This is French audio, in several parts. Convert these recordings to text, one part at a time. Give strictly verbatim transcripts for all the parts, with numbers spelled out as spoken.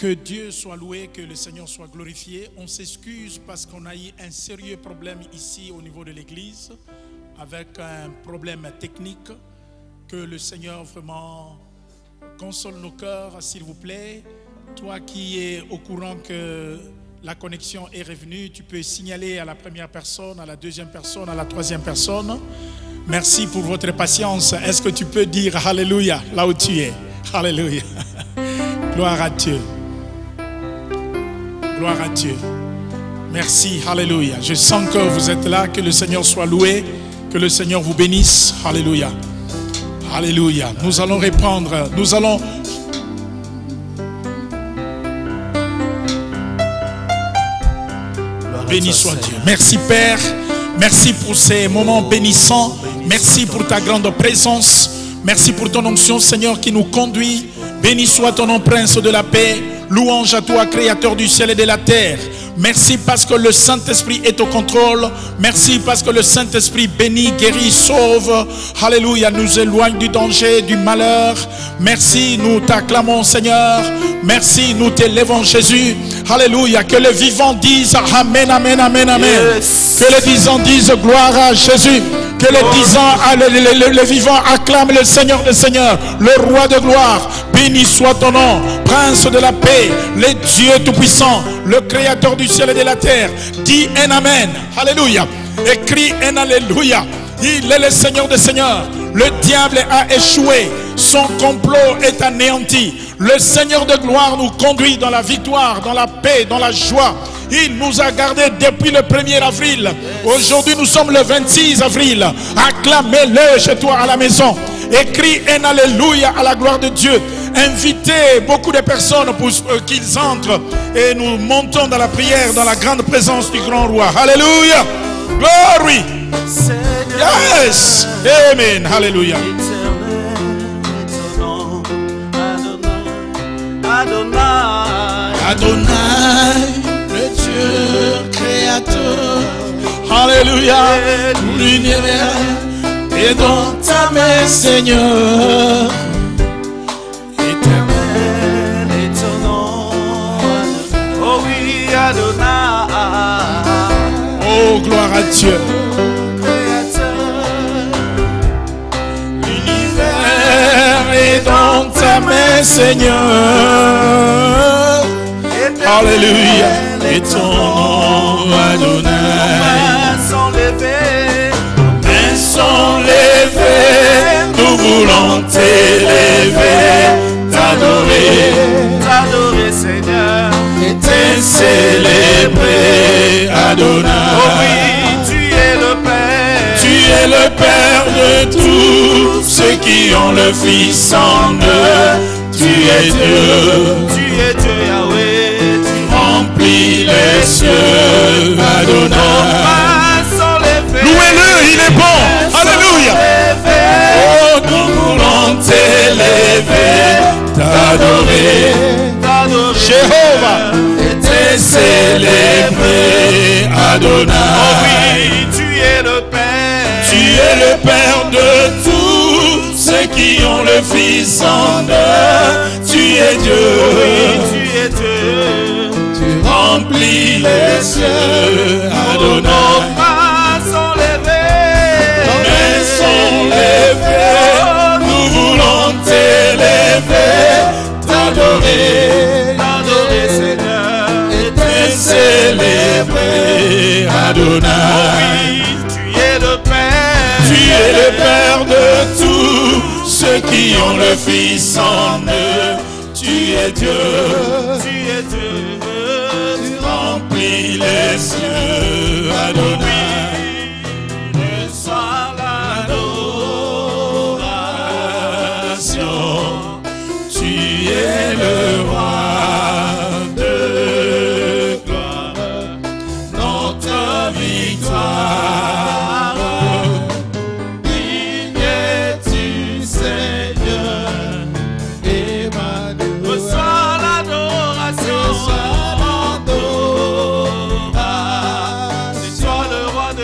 Que Dieu soit loué, que le Seigneur soit glorifié. On s'excuse parce qu'on a eu un sérieux problème ici au niveau de l'église, avec un problème technique. Que le Seigneur vraiment console nos cœurs, s'il vous plaît. Toi qui es au courant que la connexion est revenue, tu peux signaler à la première personne, à la deuxième personne, à la troisième personne. Merci pour votre patience. Est-ce que tu peux dire Alléluia là où tu es? Alléluia. Gloire à Dieu. Gloire à Dieu. Merci, alléluia. Je sens que vous êtes là, que le Seigneur soit loué, que le Seigneur vous bénisse, alléluia. Alléluia. Nous allons répondre, nous allons... Béni soit Dieu. Merci Père, merci pour ces moments bénissants, merci pour ta grande présence, merci pour ton onction Seigneur qui nous conduit. Béni soit ton nom, Prince de la paix. Louange à toi, Créateur du ciel et de la terre. Merci parce que le Saint-Esprit est au contrôle. Merci parce que le Saint-Esprit bénit, guérit, sauve. Alléluia, nous éloigne du danger, du malheur. Merci, nous t'acclamons Seigneur. Merci, nous t'élèvons Jésus. Alléluia, que les vivants disent Amen, Amen, Amen, Amen. Yes. Que les vivants disent gloire à Jésus. Que les, disant, les, les, les, les vivants acclament le Seigneur des Seigneurs, le Roi de gloire. Béni soit ton nom, Prince de la paix, le Dieu tout-puissant, le Créateur du ciel et de la terre. Dis un Amen. Alléluia. Écris un Alléluia. Il est le Seigneur des Seigneurs. Le diable a échoué. Son complot est anéanti. Le Seigneur de gloire nous conduit dans la victoire, dans la paix, dans la joie. Il nous a gardés depuis le premier avril. Aujourd'hui, nous sommes le vingt-six avril. Acclamez-le chez toi à la maison. Écris un Alléluia à la gloire de Dieu. Invitez beaucoup de personnes pour qu'ils entrent. Et nous montons dans la prière, dans la grande présence du grand roi. Alléluia. Glory. Yes. Amen. Alléluia. Adonai, le Dieu créateur. Alléluia. L'univers est dans ta main, Seigneur. Éternel est ton nom. Oh oui, Adonai. Oh, gloire à Dieu. L'univers est dans ta main, Seigneur. Alléluia. Et ton nom, Adonai. Mains sont levées. Mains sont levées. Nous voulons t'élever, t'adorer, t'adorer Seigneur, et te célébrer, Adonai. Oh oui, tu es le Père, tu es le Père de tous ceux qui ont le Fils en eux. Tu es Dieu, tu es Dieu Yahweh, tu remplis les cieux, Adonai. Louez-le, il est bon, alléluia. Oh, nous voulons t'élever, t'adorer, t'adorer, Jéhovah, et te célébrer, Adonai. Oh oui, tu es le Père, tu es le Père de tous ceux qui ont le Fils en eux. Tu es Dieu, oui, tu es Dieu, tu remplis les cieux, Adonai. Nous voulons t'élever, t'adorer, t'adorer Seigneur, et te célébrer, Adonai. Oh oui, tu es le Père, tu es le Père de tous ceux qui ont le Fils en eux. Tu es Dieu, tu es Dieu, tu remplis les cieux, Adonai. Le roi de gloire, notre victoire. Digne es-tu, Seigneur, Emmanuel. Reçois l'adoration, reçois l'adoration. C'est toi le roi de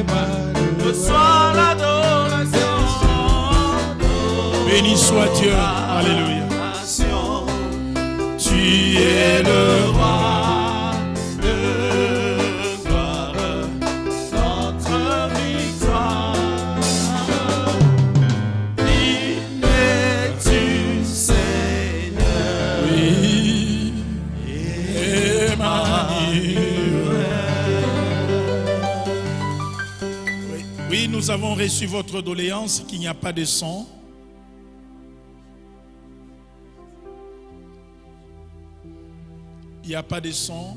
Reçois l'adoration. Béni soit Dieu. Alléluia. Tu es le roi de gloire, notre victoire. Digne es-tu, Seigneur. Oui. Emmanuel. Oui. Oui, nous avons reçu votre doléance qu'il n'y a pas de son. Il n'y a pas de son.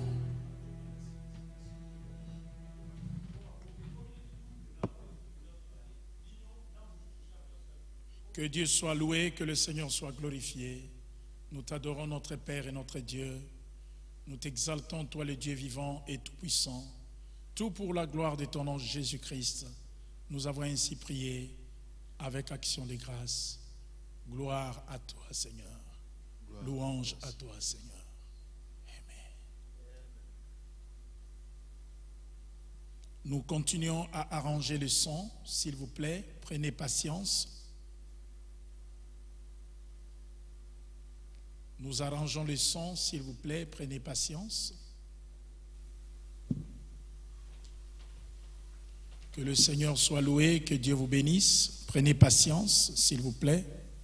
Que Dieu soit loué, que le Seigneur soit glorifié. Nous t'adorons, notre Père et notre Dieu. Nous t'exaltons, toi le Dieu vivant et tout-puissant. Tout pour la gloire de ton nom Jésus-Christ. Nous avons ainsi prié avec action de grâce. Gloire à toi, Seigneur. Louange à toi, Seigneur. Nous continuons à arranger le son, s'il vous plaît. Prenez patience. Nous arrangeons le son, s'il vous plaît. Prenez patience. Que le Seigneur soit loué, que Dieu vous bénisse. Prenez patience, s'il vous plaît.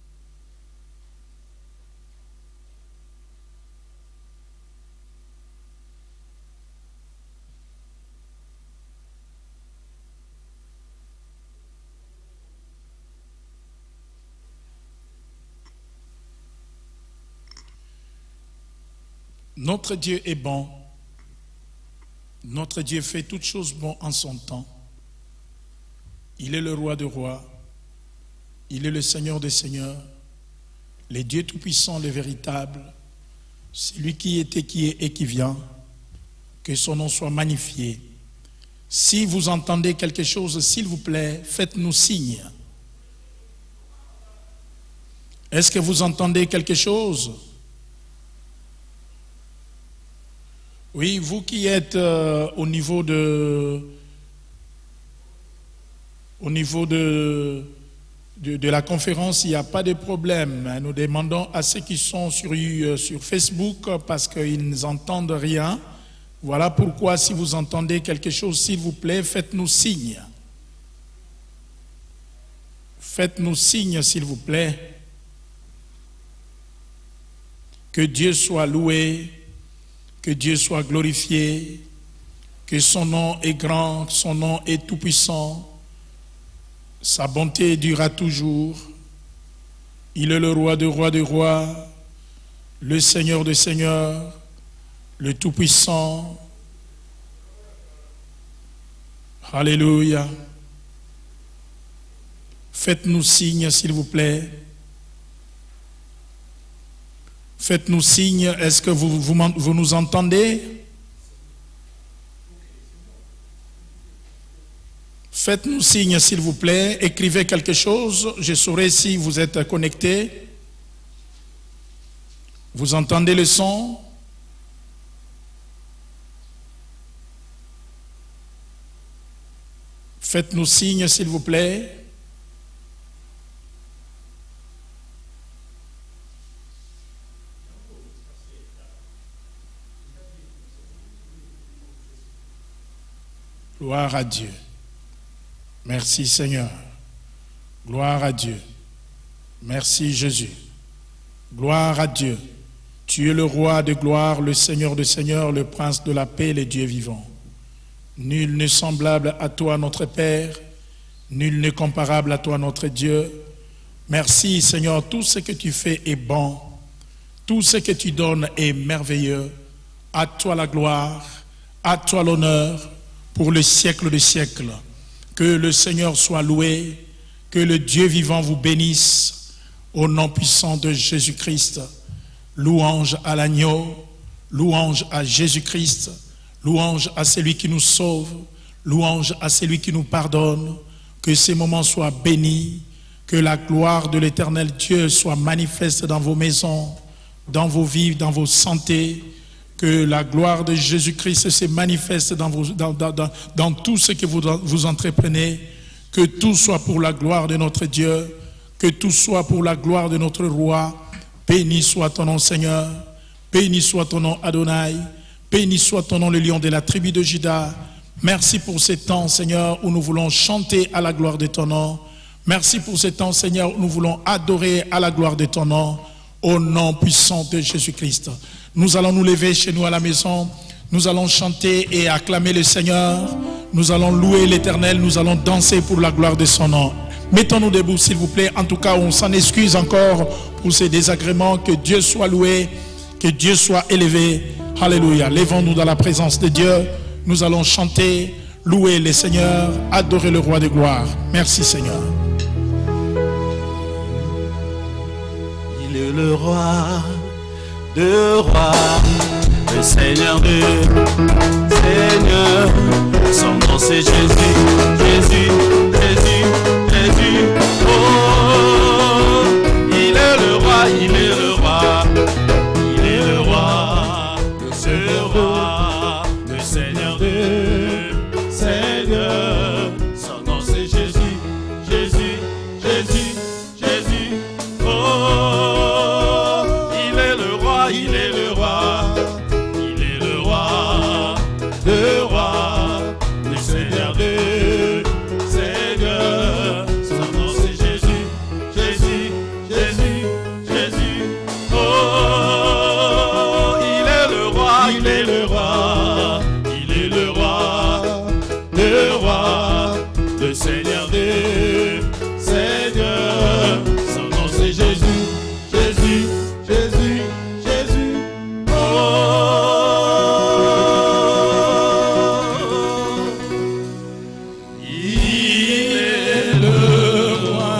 Notre Dieu est bon. Notre Dieu fait toutes choses bonnes en son temps. Il est le roi des rois. Il est le Seigneur des seigneurs. Le Dieu tout-puissant, le véritable. Celui qui était, qui est et qui vient. Que son nom soit magnifié. Si vous entendez quelque chose, s'il vous plaît, faites-nous signe. Est-ce que vous entendez quelque chose? Oui, vous qui êtes euh, au niveau de, au niveau de, de, de la conférence, il n'y a pas de problème. Nous demandons à ceux qui sont sur, euh, sur Facebook parce qu'ils n'entendent rien. Voilà pourquoi si vous entendez quelque chose, s'il vous plaît, faites-nous signe. Faites-nous signe, s'il vous plaît. Que Dieu soit loué. Que Dieu soit glorifié, que son nom est grand, son nom est tout-puissant, sa bonté durera toujours. Il est le roi des rois des rois, le Seigneur des seigneurs, le tout-puissant. Alléluia. Faites-nous signe, s'il vous plaît. Faites-nous signe, est-ce que vous, vous, vous nous entendez? Faites-nous signe, s'il vous plaît. Écrivez quelque chose, je saurai si vous êtes connectés. Vous entendez le son? Faites-nous signe, s'il vous plaît. Gloire à Dieu. Merci Seigneur. Gloire à Dieu. Merci Jésus. Gloire à Dieu. Tu es le roi de gloire, le Seigneur de seigneurs, le prince de la paix, le Dieu vivant. Nul n'est semblable à toi notre Père, nul n'est comparable à toi notre Dieu. Merci Seigneur, tout ce que tu fais est bon, tout ce que tu donnes est merveilleux. À toi la gloire, à toi l'honneur, pour le siècle des siècles. Que le Seigneur soit loué, que le Dieu vivant vous bénisse, au nom puissant de Jésus-Christ. Louange à l'agneau, louange à Jésus-Christ, louange à celui qui nous sauve, louange à celui qui nous pardonne. Que ces moments soient bénis, que la gloire de l'éternel Dieu soit manifeste dans vos maisons, dans vos vies, dans vos santé. Que la gloire de Jésus-Christ se manifeste dans, vos, dans, dans, dans, dans tout ce que vous, vous entreprenez. Que tout soit pour la gloire de notre Dieu. Que tout soit pour la gloire de notre Roi. Béni soit ton nom, Seigneur. Béni soit ton nom, Adonai. Béni soit ton nom, le lion de la tribu de Juda. Merci pour ce temps, Seigneur, où nous voulons chanter à la gloire de ton nom. Merci pour ce temps, Seigneur, où nous voulons adorer à la gloire de ton nom. Au nom puissant de Jésus-Christ. Nous allons nous lever chez nous à la maison. Nous allons chanter et acclamer le Seigneur. Nous allons louer l'Éternel. Nous allons danser pour la gloire de son nom. Mettons-nous debout, s'il vous plaît. En tout cas, on s'en excuse encore pour ces désagréments. Que Dieu soit loué. Que Dieu soit élevé. Alléluia. Lèvons-nous dans la présence de Dieu. Nous allons chanter, louer le Seigneur, adorer le Roi de gloire. Merci, Seigneur. Il est le roi de rois, le Seigneur de Seigneur. Son nom c'est Jésus, Jésus, Jésus, Jésus. Oh, il est le roi, il est le roi, il est le roi, le roi, le Seigneur de Seigneur. Son nom c'est Jésus, Jésus, Jésus, Jésus. Oh, il est le roi, il est le roi, il est le roi, le roi, le Seigneur de Seigneur. Son nom c'est Jésus, Jésus, Jésus, Jésus. Oh, il est le roi, il est le roi, il est le roi, le roi, le Seigneur de Seigneur. Son nom c'est Jésus, Jésus, Jésus, Jésus. Oh, il est le roi.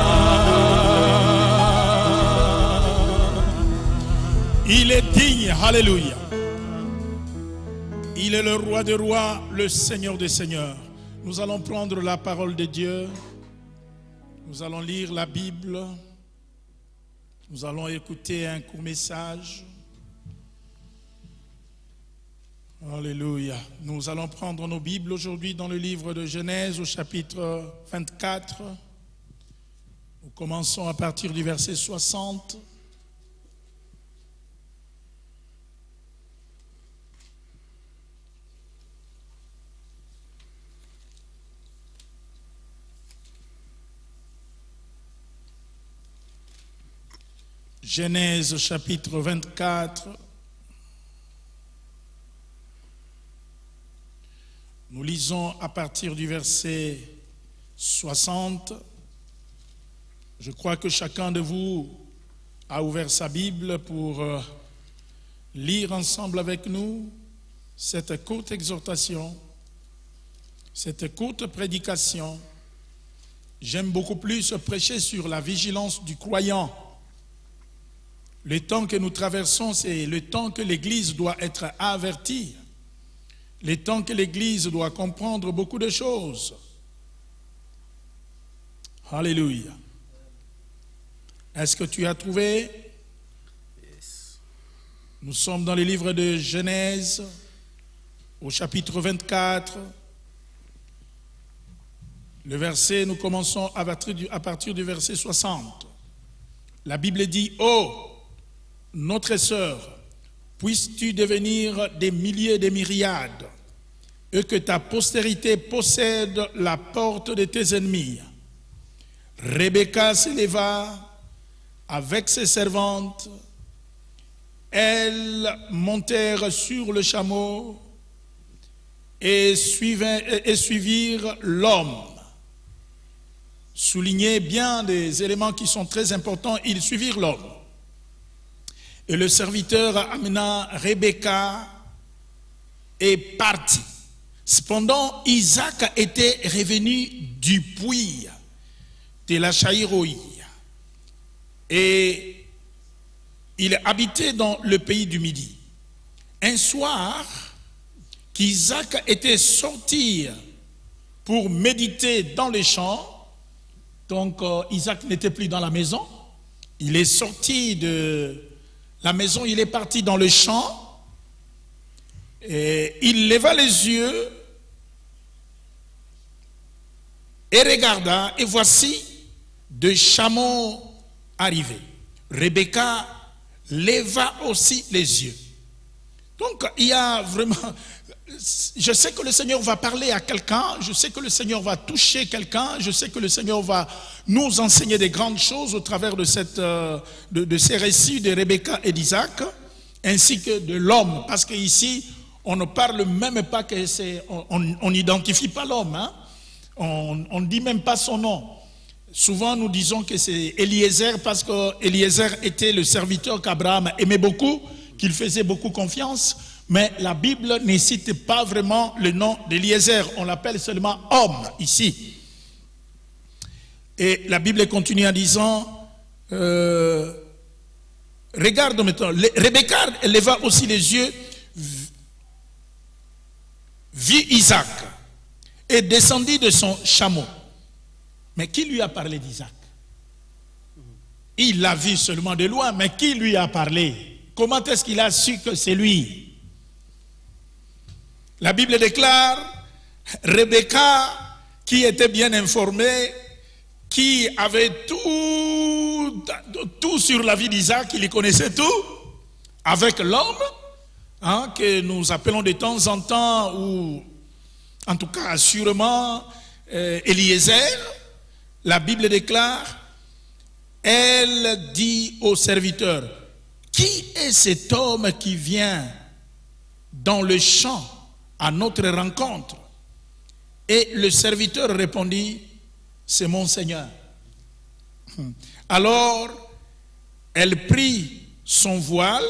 Il est digne, alléluia. Il est le Roi des rois, le Seigneur des seigneurs. Nous allons prendre la parole de Dieu. Nous allons lire la Bible. Nous allons écouter un court message. Alléluia. Nous allons prendre nos Bibles aujourd'hui dans le livre de Genèse au chapitre vingt-quatre. Nous commençons à partir du verset soixante. Genèse chapitre vingt-quatre. Nous lisons à partir du verset soixante. Je crois que chacun de vous a ouvert sa Bible pour lire ensemble avec nous cette courte exhortation, cette courte prédication. J'aime beaucoup plus prêcher sur la vigilance du croyant. Le temps que nous traversons, c'est le temps que l'Église doit être avertie. Le temps que l'Église doit comprendre beaucoup de choses. Alléluia. Est-ce que tu as trouvé? Yes. Nous sommes dans le livre de Genèse, au chapitre vingt-quatre. Le verset, nous commençons à partir du, à partir du verset soixante. La Bible dit, « Oh, notre sœur, puisses-tu devenir des milliers de myriades, et que ta postérité possède la porte de tes ennemis. » Rebecca s'éleva avec ses servantes. Elles montèrent sur le chameau et, suivaient, et suivirent l'homme. Soulignez bien des éléments qui sont très importants. Ils suivirent l'homme. Et le serviteur amena Rebecca et partit. Cependant, Isaac était revenu du puits de la Chaïroï. Et il habitait dans le pays du Midi. Un soir, qu'Isaac était sorti pour méditer dans les champs. Donc, euh, Isaac n'était plus dans la maison. Il est sorti de la maison, il est parti dans le champ. Et il leva les yeux et regarda, et voici deux chameaux arrivés. Rebecca leva aussi les yeux. Donc il y a vraiment... Je sais que le Seigneur va parler à quelqu'un, je sais que le Seigneur va toucher quelqu'un, je sais que le Seigneur va nous enseigner des grandes choses au travers de, cette, de, de ces récits de Rebecca et d'Isaac, ainsi que de l'homme, parce qu'ici, on ne parle même pas que c'est... On n'identifie pas l'homme, hein? On ne dit même pas son nom. Souvent, nous disons que c'est Eliezer, parce qu'Eliezer était le serviteur qu'Abraham aimait beaucoup, qu'il faisait beaucoup confiance. Mais la Bible ne cite pas vraiment le nom d'Eliezer. On l'appelle seulement homme ici. Et la Bible continue en disant, euh, regarde maintenant, Rebecca leva aussi les yeux, vit Isaac et descendit de son chameau. Mais qui lui a parlé d'Isaac? Il l'a vu seulement de loin, mais qui lui a parlé? Comment est-ce qu'il a su que c'est lui? La Bible déclare, Rebecca, qui était bien informée, qui avait tout, tout sur la vie d'Isaac, il y connaissait tout, avec l'homme, hein, que nous appelons de temps en temps, ou en tout cas assurément, euh, Eliezer, la Bible déclare, elle dit au serviteur, qui est cet homme qui vient dans le champ à notre rencontre? Et le serviteur répondit, c'est mon Seigneur. Alors, elle prit son voile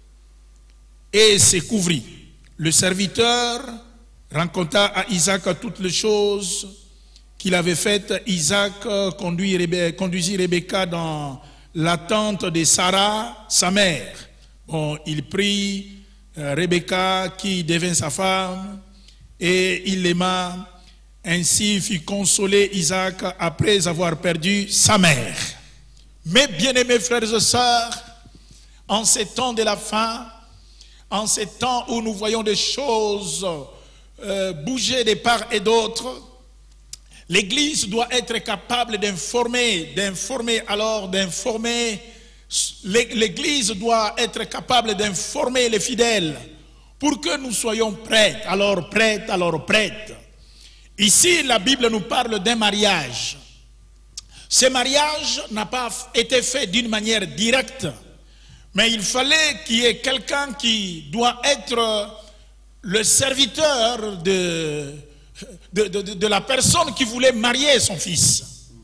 et se couvrit. Le serviteur raconta à Isaac toutes les choses qu'il avait faites. Isaac conduisit Rebecca dans la tente de Sarah, sa mère. Bon, il prit Rebecca qui devint sa femme et il l'aima. Ainsi fut consolé Isaac après avoir perdu sa mère. Mes bien-aimés frères et sœurs, en ces temps de la fin, en ces temps où nous voyons des choses euh, bouger de part et d'autre, l'Église doit être capable d'informer, d'informer alors, d'informer. L'Église doit être capable d'informer les fidèles pour que nous soyons prêts, alors prêtes, alors prêtes. Ici, la Bible nous parle d'un mariage. Ce mariage n'a pas été fait d'une manière directe, mais il fallait qu'il y ait quelqu'un qui doit être le serviteur de, de, de, de la personne qui voulait marier son fils.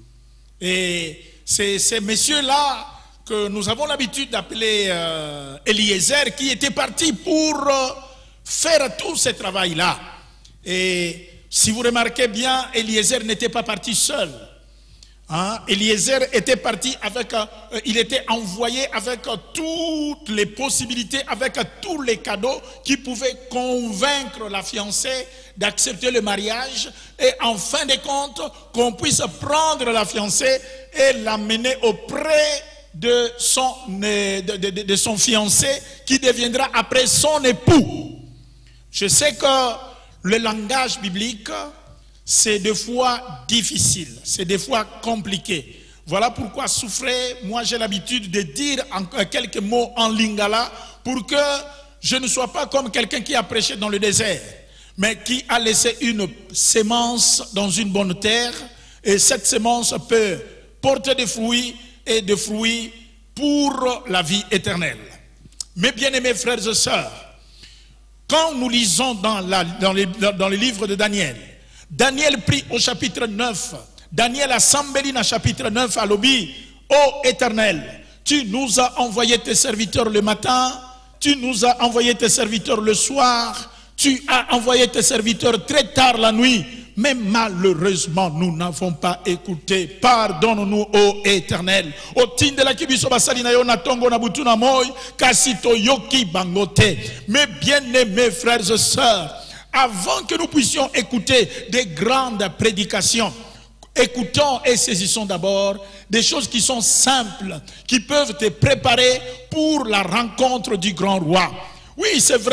Et c'est ces messieurs-là que nous avons l'habitude d'appeler euh, Eliezer, qui était parti pour euh, faire tout ce travail-là. Et si vous remarquez bien, Eliezer n'était pas parti seul. Hein? Eliezer était parti avec, euh, il était envoyé avec euh, toutes les possibilités, avec euh, tous les cadeaux qui pouvaient convaincre la fiancée d'accepter le mariage et en fin de compte, qu'on puisse prendre la fiancée et l'amener auprès de son, de, de, de, de son fiancé qui deviendra après son époux. Je sais que le langage biblique, c'est des fois difficile, c'est des fois compliqué. Voilà pourquoi souffrez, moi j'ai l'habitude de dire en quelques mots en lingala pour que je ne sois pas comme quelqu'un qui a prêché dans le désert, mais qui a laissé une sémence dans une bonne terre, et cette sémence peut porter des fruits et des fruits pour la vie éternelle. Mes bien-aimés frères et sœurs, quand nous lisons dans, la, dans, les, dans les livres de Daniel, Daniel prie au chapitre neuf, Daniel a sambeli au chapitre neuf à l'obi, ô Éternel, tu nous as envoyé tes serviteurs le matin, tu nous as envoyé tes serviteurs le soir, tu as envoyé tes serviteurs très tard la nuit, mais malheureusement nous n'avons pas écouté. Pardonne-nous, ô Éternel. Au tin de la kibiso basali na yo na tongo na butu na moy kasito yoki bangote. Mes bien-aimés frères et sœurs, avant que nous puissions écouter des grandes prédications, écoutons et saisissons d'abord des choses qui sont simples, qui peuvent te préparer pour la rencontre du grand roi. Oui, c'est vrai,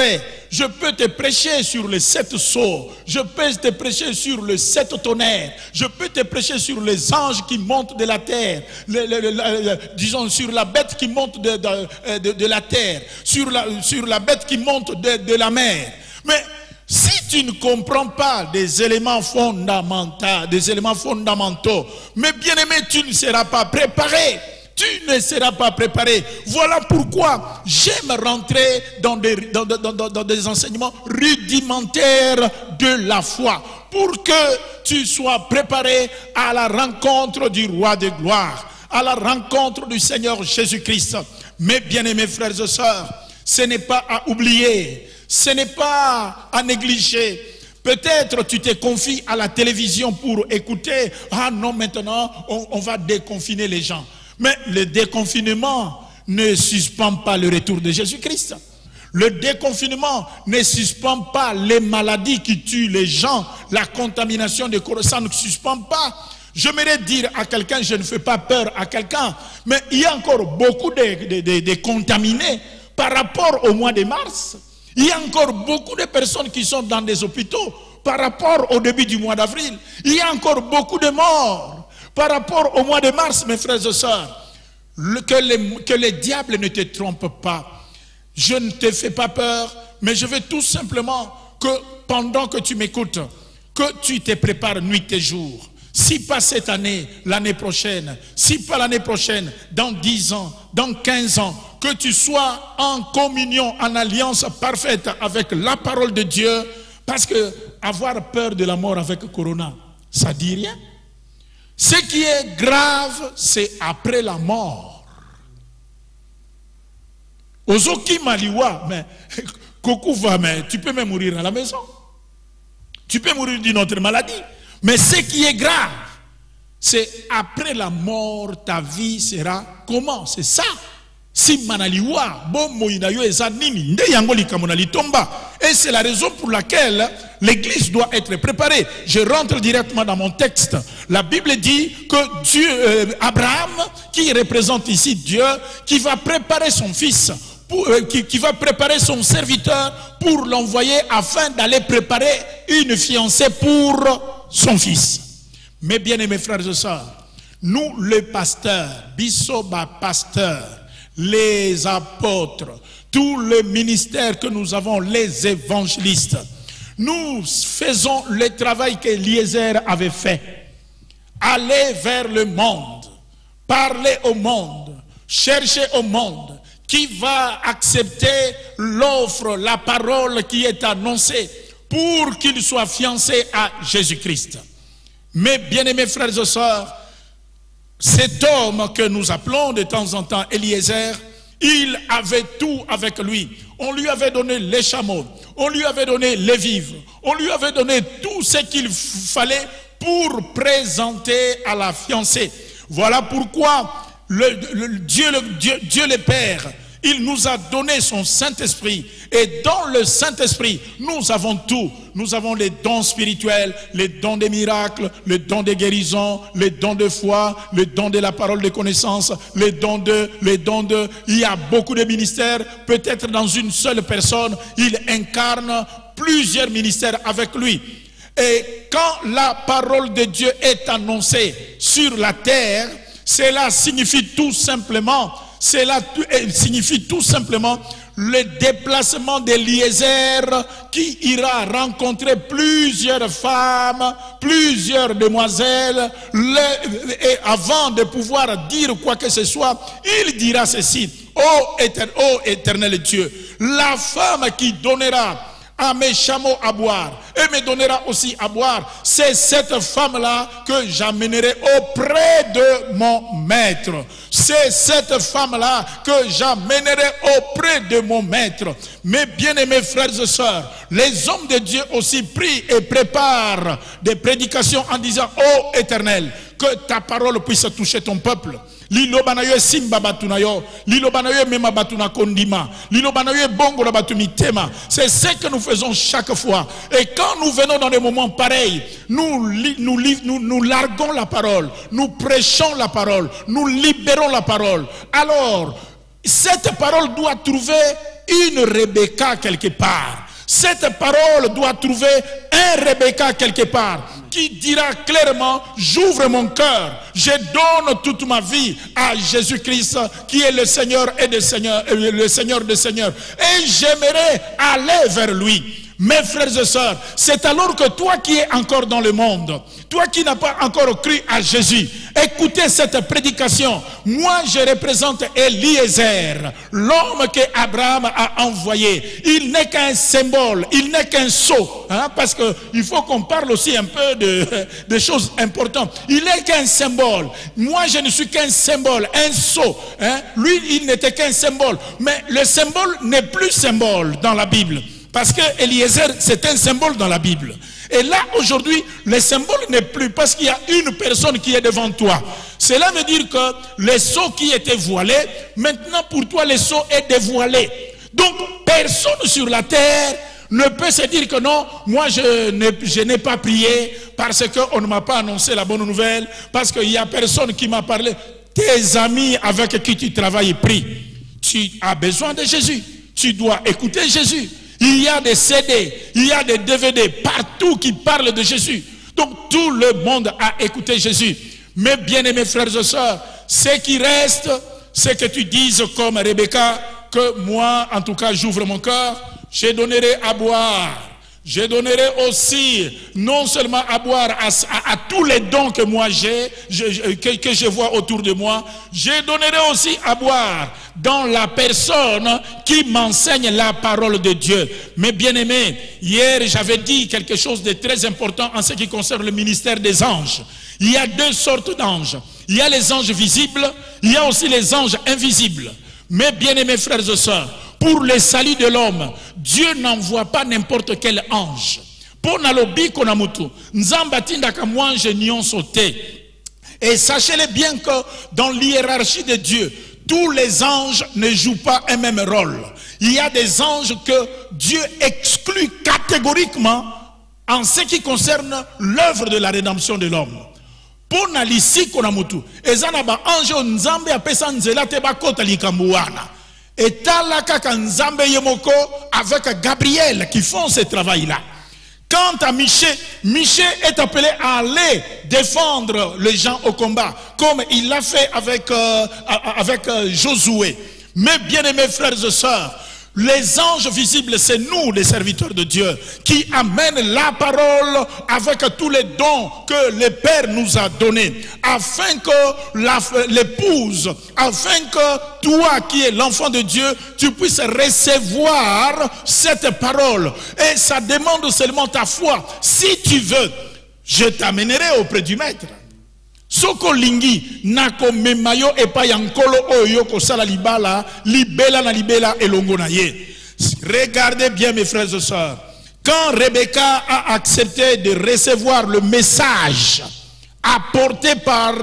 Je peux te prêcher sur les sept sceaux. Je peux te prêcher sur les sept tonnerres. Je peux te prêcher sur les anges qui montent de la terre. Le, le, le, le, disons sur la bête qui monte de, de, de, de la terre. Sur la, sur la bête qui monte de, de la mer. Mais si tu ne comprends pas des éléments fondamentaux, des éléments fondamentaux, mais bien aimé, tu ne seras pas préparé. Tu ne seras pas préparé. Voilà pourquoi j'aime rentrer dans des, dans, dans, dans, dans des enseignements rudimentaires de la foi. Pour que tu sois préparé à la rencontre du roi de gloire. À la rencontre du Seigneur Jésus-Christ. Mes bien-aimés frères et sœurs, ce n'est pas à oublier. Ce n'est pas à négliger. Peut-être tu te confies à la télévision pour écouter. Ah non, maintenant on, on va déconfiner les gens. Mais le déconfinement ne suspend pas le retour de Jésus-Christ. Le déconfinement ne suspend pas les maladies qui tuent les gens. La contamination de corps, ça ne suspend pas. J'aimerais dire à quelqu'un, je ne fais pas peur à quelqu'un, mais il y a encore beaucoup de, de, de, de contaminés par rapport au mois de mars. Il y a encore beaucoup de personnes qui sont dans des hôpitaux par rapport au début du mois d'avril. Il y a encore beaucoup de morts. Par rapport au mois de mars, mes frères et sœurs, le, que, les, que les diables ne te trompent pas. Je ne te fais pas peur, mais je veux tout simplement que pendant que tu m'écoutes, que tu te prépares nuit et jour. Si pas cette année, l'année prochaine, si pas l'année prochaine, dans dix ans, dans quinze ans, que tu sois en communion, en alliance parfaite avec la parole de Dieu, parce que avoir peur de la mort avec Corona, ça dit rien. Ce qui est grave, c'est après la mort. Ozoki Maliwa, mais Kokouva, mais tu peux même mourir à la maison. Tu peux mourir d'une autre maladie. Mais ce qui est grave, c'est après la mort, ta vie sera comment? C'est ça. Si manaliwa, bon moinayo et zanini, nde yangoli kamonali tomba. Et c'est la raison pour laquelle l'église doit être préparée. Je rentre directement dans mon texte. La Bible dit que Dieu, euh, Abraham, qui représente ici Dieu, qui va préparer son fils, pour, euh, qui, qui va préparer son serviteur pour l'envoyer afin d'aller préparer une fiancée pour son fils. Mes bien-aimés frères et sœurs, nous les pasteurs, Bissoba pasteur, les apôtres, tous les ministères que nous avons, les évangélistes, nous faisons le travail que Eliezer avait fait. Aller vers le monde, parler au monde, chercher au monde, qui va accepter l'offre, la parole qui est annoncée pour qu'il soit fiancé à Jésus-Christ. Mes bien-aimés frères et sœurs, cet homme que nous appelons de temps en temps Eliezer, il avait tout avec lui. On lui avait donné les chameaux, on lui avait donné les vivres, on lui avait donné tout ce qu'il fallait pour présenter à la fiancée. Voilà pourquoi le, le, Dieu, le, Dieu, Dieu le Père, il nous a donné son Saint-Esprit. Et dans le Saint-Esprit, nous avons tout. Nous avons les dons spirituels, les dons des miracles, les dons des guérisons, les dons de foi, les dons de la parole de connaissance, les dons de... les dons de. Il y a beaucoup de ministères. Peut-être dans une seule personne, il incarne plusieurs ministères avec lui. Et quand la parole de Dieu est annoncée sur la terre, cela signifie tout simplement... Cela signifie tout simplement le déplacement d'Eliezer qui ira rencontrer plusieurs femmes, plusieurs demoiselles, le, et avant de pouvoir dire quoi que ce soit, il dira ceci: ô éternel, ô éternel Dieu, la femme qui donnera à mes chameaux à boire et me donnera aussi à boire, c'est cette femme-là que j'amènerai auprès de mon maître. C'est cette femme-là que j'amènerai auprès de mon maître. Mes bien-aimés frères et sœurs, les hommes de Dieu aussi prient et préparent des prédications en disant: ô éternel, que ta parole puisse toucher ton peuple. Lilo banayo simba batunayo, lilo banayo mema batuna kondima, lilo banayo bongo la batumitema. C'est ce que nous faisons chaque fois. Et quand nous venons dans des moments pareils, nous, nous, nous, nous larguons la parole, nous prêchons la parole, nous libérons la parole. Alors, cette parole doit trouver une Rebecca quelque part. Cette parole doit trouver un Rebecca quelque part qui dira clairement, j'ouvre mon cœur, je donne toute ma vie à Jésus-Christ qui est le Seigneur et le Seigneur, le Seigneur des Seigneurs. Et j'aimerais aller vers lui. Mes frères et sœurs, c'est alors que toi qui es encore dans le monde, toi qui n'as pas encore cru à Jésus, écoutez cette prédication. Moi, je représente Eliezer, l'homme que Abraham a envoyé. Il n'est qu'un symbole, il n'est qu'un sceau, hein, parce qu'il faut qu'on parle aussi un peu de, de choses importantes. Il n'est qu'un symbole. Moi, je ne suis qu'un symbole, un sceau. Hein. Lui, il n'était qu'un symbole. Mais le symbole n'est plus symbole dans la Bible. Parce que Eliezer, c'est un symbole dans la Bible. Et là, aujourd'hui, le symbole n'est plus parce qu'il y a une personne qui est devant toi. Cela veut dire que le sceau qui était voilé, maintenant pour toi, le sceau est dévoilé. Donc, personne sur la terre ne peut se dire que non, moi je n'ai pas prié parce qu'on ne m'a pas annoncé la bonne nouvelle, parce qu'il n'y a personne qui m'a parlé. Tes amis avec qui tu travailles prient. Tu as besoin de Jésus. Tu dois écouter Jésus. Il y a des C D, il y a des D V D partout qui parlent de Jésus. Donc tout le monde a écouté Jésus. Mes bien-aimés frères et sœurs, ce qui reste, c'est que tu dises comme Rebecca, que moi, en tout cas, j'ouvre mon cœur, je donnerai à boire. Je donnerai aussi, non seulement à boire à, à, à tous les dons que moi j'ai, que, que je vois autour de moi, je donnerai aussi à boire dans la personne qui m'enseigne la parole de Dieu. Mais bien aimés, hier j'avais dit quelque chose de très important en ce qui concerne le ministère des anges. Il y a deux sortes d'anges. Il y a les anges visibles, il y a aussi les anges invisibles. Mais bien aimés frères et sœurs, pour le salut de l'homme, Dieu n'envoie pas n'importe quel ange. Pour nalobi konamutu, nzambatinda kamwange nyon sauté. Et sachez-le bien que dans l'hiérarchie de Dieu, tous les anges ne jouent pas un même rôle. Il y a des anges que Dieu exclut catégoriquement en ce qui concerne l'œuvre de la rédemption de l'homme. Pour nalisi konamutu, ezanaba ange nzambe apesa nzela te bakota likambuana. Et Talaka Kanzambe Yemoko avec Gabriel qui font ce travail-là. Quant à Miché, Miché est appelé à aller défendre les gens au combat, comme il l'a fait avec, euh, avec euh, Josué. Mes bien-aimés frères et sœurs, les anges visibles, c'est nous, les serviteurs de Dieu, qui amènent la parole avec tous les dons que le Père nous a donnés, afin que l'épouse, afin que toi qui es l'enfant de Dieu, tu puisses recevoir cette parole. Et ça demande seulement ta foi. Si tu veux, je t'amènerai auprès du Maître. Soko lingi nako memayo epa yankolo oyo ko sala libala libela na libela elongo na ye. Regardez bien mes frères et sœurs. Quand Rebecca a accepté de recevoir le message apporté par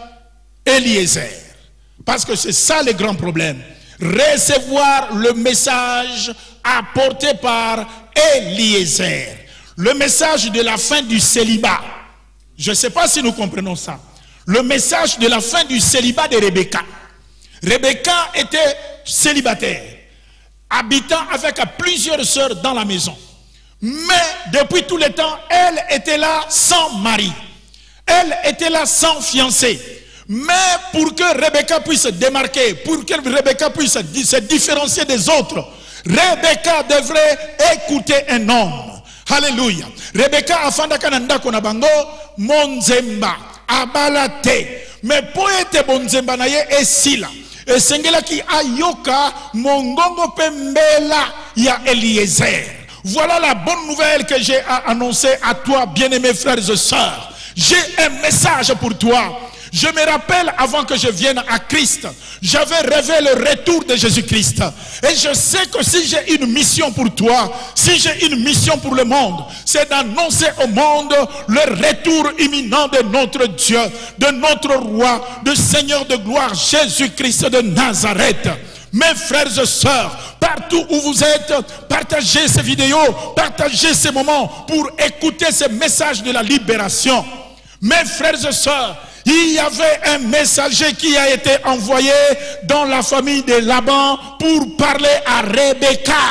Eliezer, parce que c'est ça le grand problème, recevoir le message apporté par Eliezer, le message de la fin du célibat. Je ne sais pas si nous comprenons ça. Le message de la fin du célibat de Rebecca. Rebecca était célibataire, habitant avec plusieurs sœurs dans la maison. Mais depuis tout le temps, elle était là sans mari. Elle était là sans fiancé. Mais pour que Rebecca puisse se démarquer, pour que Rebecca puisse se différencier des autres, Rebecca devrait écouter un homme. Alléluia. Rebecca afanda kananda kona bango monzemba abalate. Mais poete bonzemba na ye esila. Et sengela ki ayoka mongongo pembela ya Eliezer. Voilà la bonne nouvelle que j'ai à annoncer à toi, bien-aimés frères et sœurs. J'ai un message pour toi. Je me rappelle avant que je vienne à Christ, j'avais rêvé le retour de Jésus-Christ. Et je sais que si j'ai une mission pour toi, si j'ai une mission pour le monde, c'est d'annoncer au monde le retour imminent de notre Dieu, de notre roi, de Seigneur de gloire, Jésus-Christ de Nazareth. Mes frères et sœurs, partout où vous êtes, partagez ces vidéos, partagez ces moments pour écouter ces messages de la libération. Mes frères et sœurs, il y avait un messager qui a été envoyé dans la famille de Laban pour parler à Rebecca,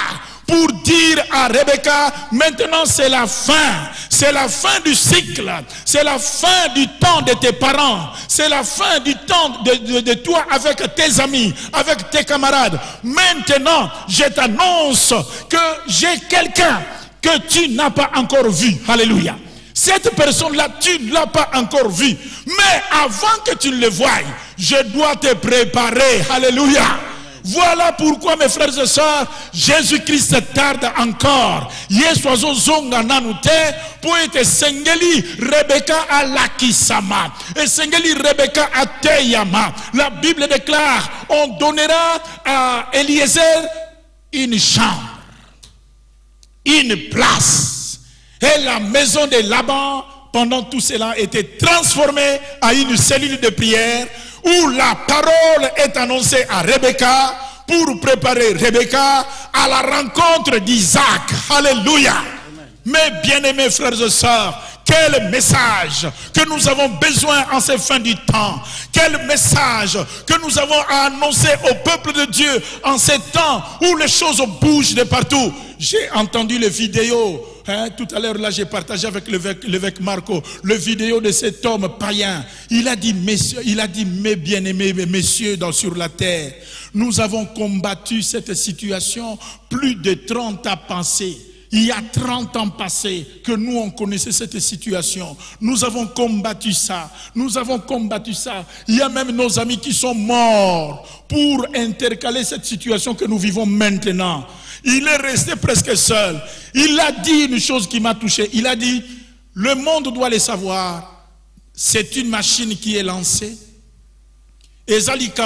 pour dire à Rebecca, maintenant c'est la fin, c'est la fin du cycle, c'est la fin du temps de tes parents, c'est la fin du temps de, de, de toi avec tes amis, avec tes camarades. Maintenant, je t'annonce que j'ai quelqu'un que tu n'as pas encore vu. Alléluia. Cette personne-là, tu ne l'as pas encore vue. Mais avant que tu le voies, je dois te préparer. Alléluia. Voilà pourquoi, mes frères et sœurs, Jésus-Christ tarde encore. Yesuazo zonga nanute pour être sengeli Rebecca à lakisama et sengeli Rebecca à teyama. La Bible déclare, on donnera à Eliezer une chambre, une place, et la maison de Laban pendant tout cela était transformée en une cellule de prière où la parole est annoncée à Rebecca pour préparer Rebecca à la rencontre d'Isaac. Alléluia. Mes bien-aimés frères et sœurs, quel message que nous avons besoin en ces fins du temps. Quel message que nous avons à annoncer au peuple de Dieu en ces temps où les choses bougent de partout. J'ai entendu les vidéos. Hein, tout à l'heure, là, j'ai partagé avec l'évêque Marco le vidéo de cet homme païen. Il a dit, messieurs, il a dit, mes bien-aimés, mes messieurs dans, sur la terre, nous avons combattu cette situation plus de trente ans passés. Il y a trente ans passés que nous, on connaissait cette situation. Nous avons combattu ça. Nous avons combattu ça. Il y a même nos amis qui sont morts pour intercaler cette situation que nous vivons maintenant. Il est resté presque seul. Il a dit une chose qui m'a touché. Il a dit, le monde doit le savoir. C'est une machine qui est lancée. Et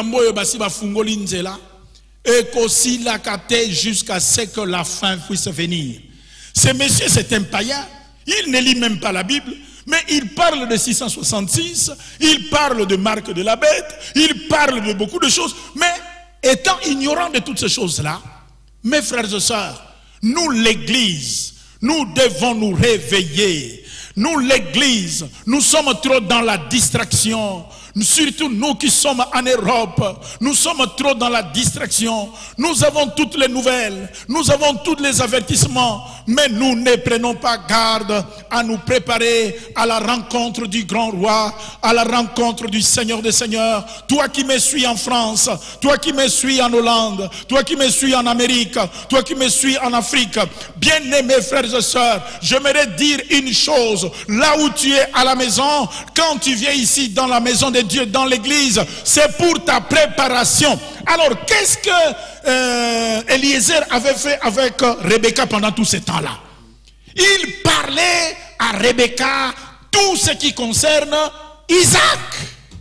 qu'aussi la kate jusqu'à ce que la fin puisse venir. Ce monsieur, c'est un païen. Il ne lit même pas la Bible. Mais il parle de six cent soixante-six. Il parle de Marc de la Bête. Il parle de beaucoup de choses. Mais étant ignorant de toutes ces choses-là, mes frères et sœurs, nous l'église, nous devons nous réveiller. Nous l'église, nous sommes trop dans la distraction. Surtout nous qui sommes en Europe, nous sommes trop dans la distraction. Nous avons toutes les nouvelles, nous avons tous les avertissements, mais nous ne prenons pas garde à nous préparer à la rencontre du grand roi, à la rencontre du Seigneur des Seigneurs. Toi qui me suis en France, toi qui me suis en Hollande, toi qui me suis en Amérique, toi qui me suis en Afrique, bien-aimés frères et sœurs, j'aimerais dire une chose. Là où tu es à la maison, quand tu viens ici dans la maison de Dieu, dans l'église, c'est pour ta préparation. Alors, qu'est-ce que euh, Eliezer avait fait avec Rebecca pendant tout ce temps-là? Il parlait à Rebecca tout ce qui concerne Isaac.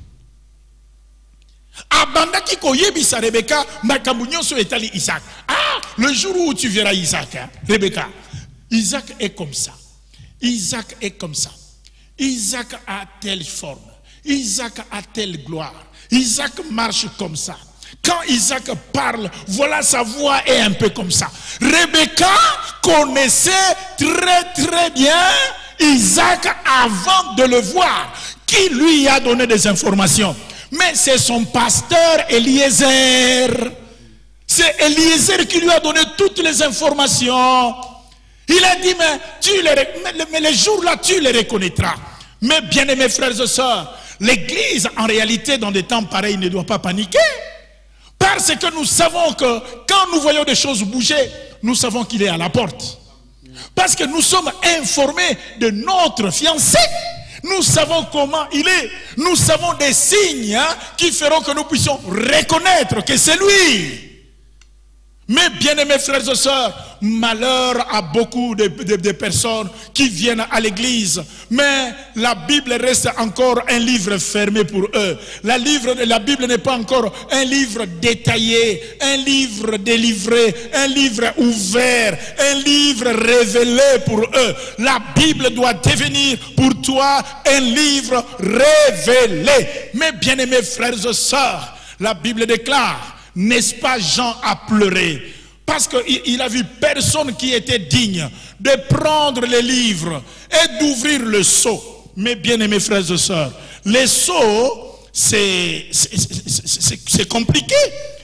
Abandaki koyebisa Rebecca, makambu so etali Isaac. Ah, le jour où tu verras Isaac, hein, Rebecca, Isaac est comme ça. Isaac est comme ça. Isaac a telle forme. Isaac a telle gloire. Isaac marche comme ça. Quand Isaac parle, voilà, sa voix est un peu comme ça. Rebecca connaissait très très bien Isaac avant de le voir. Qui lui a donné des informations? Mais c'est son pasteur Eliezer. C'est Eliezer qui lui a donné toutes les informations. Il a dit, mais, tu les, mais les jours-là, tu les reconnaîtras. Mais bien-aimés frères et sœurs, l'église, en réalité, dans des temps pareils, ne doit pas paniquer. Parce que nous savons que quand nous voyons des choses bouger, nous savons qu'il est à la porte. Parce que nous sommes informés de notre fiancé. Nous savons comment il est. Nous savons des signes hein, qui feront que nous puissions reconnaître que c'est lui. Mais bien-aimés frères et sœurs, malheur à beaucoup de, de, de personnes qui viennent à l'église. Mais la Bible reste encore un livre fermé pour eux. La, livre, la Bible n'est pas encore un livre détaillé, un livre délivré, un livre ouvert, un livre révélé pour eux. La Bible doit devenir pour toi un livre révélé. Mais bien-aimés frères et sœurs, la Bible déclare, n'est-ce pas, Jean a pleuré parce qu'il a vu personne qui était digne de prendre les livres et d'ouvrir le sceau. Mais bien-aimés frères et sœurs, les sceaux, c'est compliqué.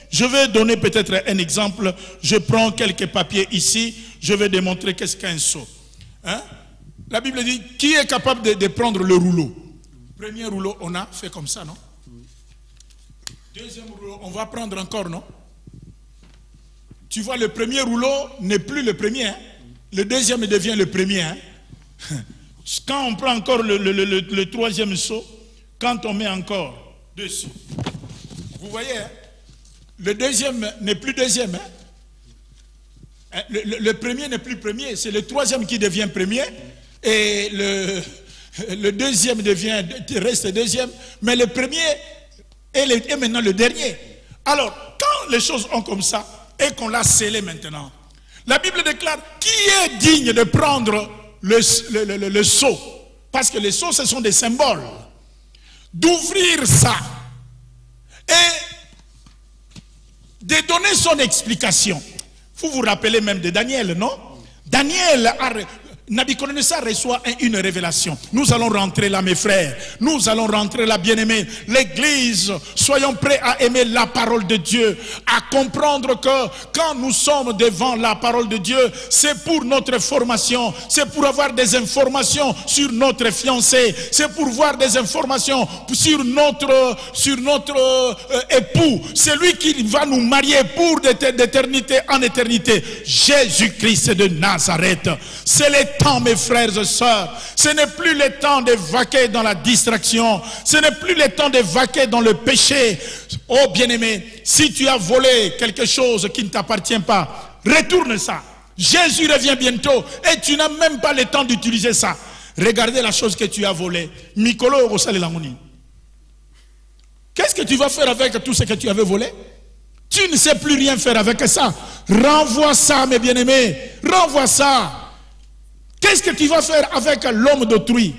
Je vais donner peut-être un exemple. Je prends quelques papiers ici. Je vais démontrer qu'est-ce qu'un seau. Hein? La Bible dit, qui est capable de, de prendre le rouleau? Premier rouleau, on a fait comme ça, non? Deuxième rouleau, on va prendre encore, non? Tu vois, le premier rouleau n'est plus le premier. Hein? Le deuxième devient le premier. Hein? Quand on prend encore le, le, le, le, le troisième seau, quand on met encore dessus, vous voyez, hein? Le deuxième n'est plus deuxième. Hein? Le, le, le premier n'est plus premier, c'est le troisième qui devient premier. Et le, le deuxième devient, reste deuxième, mais le premier est, le, est maintenant le dernier. Alors, quand les choses ont comme ça, et qu'on l'a scellé maintenant, la Bible déclare qui est digne de prendre le, le, le, le, le sceau, parce que les sceaux, ce sont des symboles, d'ouvrir ça et de donner son explication. Vous vous rappelez même de Daniel, non? Daniel a... Nabuchodonosor reçoit une révélation. Nous allons rentrer là, mes frères. Nous allons rentrer là, bien-aimés. L'église, soyons prêts à aimer la parole de Dieu, à comprendre que quand nous sommes devant la parole de Dieu, c'est pour notre formation, c'est pour avoir des informations sur notre fiancé, c'est pour voir des informations sur notre, sur notre euh, époux. C'est lui qui va nous marier pour d'éternité en éternité. Jésus-Christ de Nazareth. C'est les temps, mes frères et sœurs. Ce n'est plus le temps de vaquer dans la distraction. Ce n'est plus le temps de vaquer dans le péché. Oh bien-aimé, si tu as volé quelque chose qui ne t'appartient pas, retourne ça. Jésus revient bientôt et tu n'as même pas le temps d'utiliser ça. Regardez la chose que tu as volée. Mikolo Rosalélamoni. Qu'est-ce que tu vas faire avec tout ce que tu avais volé? Tu ne sais plus rien faire avec ça. Renvoie ça, mes bien-aimés. Renvoie ça. Qu'est-ce que tu vas faire avec l'homme d'autrui?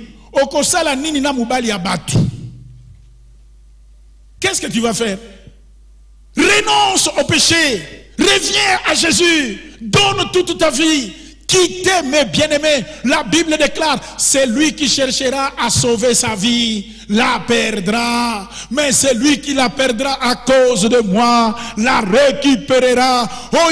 Qu'est-ce que tu vas faire? Renonce au péché. Reviens à Jésus. Donne toute ta vie. Quittez, mes bien-aimés. La Bible déclare, c'est lui qui cherchera à sauver sa vie, la perdra. Mais c'est lui qui la perdra à cause de moi, la récupérera.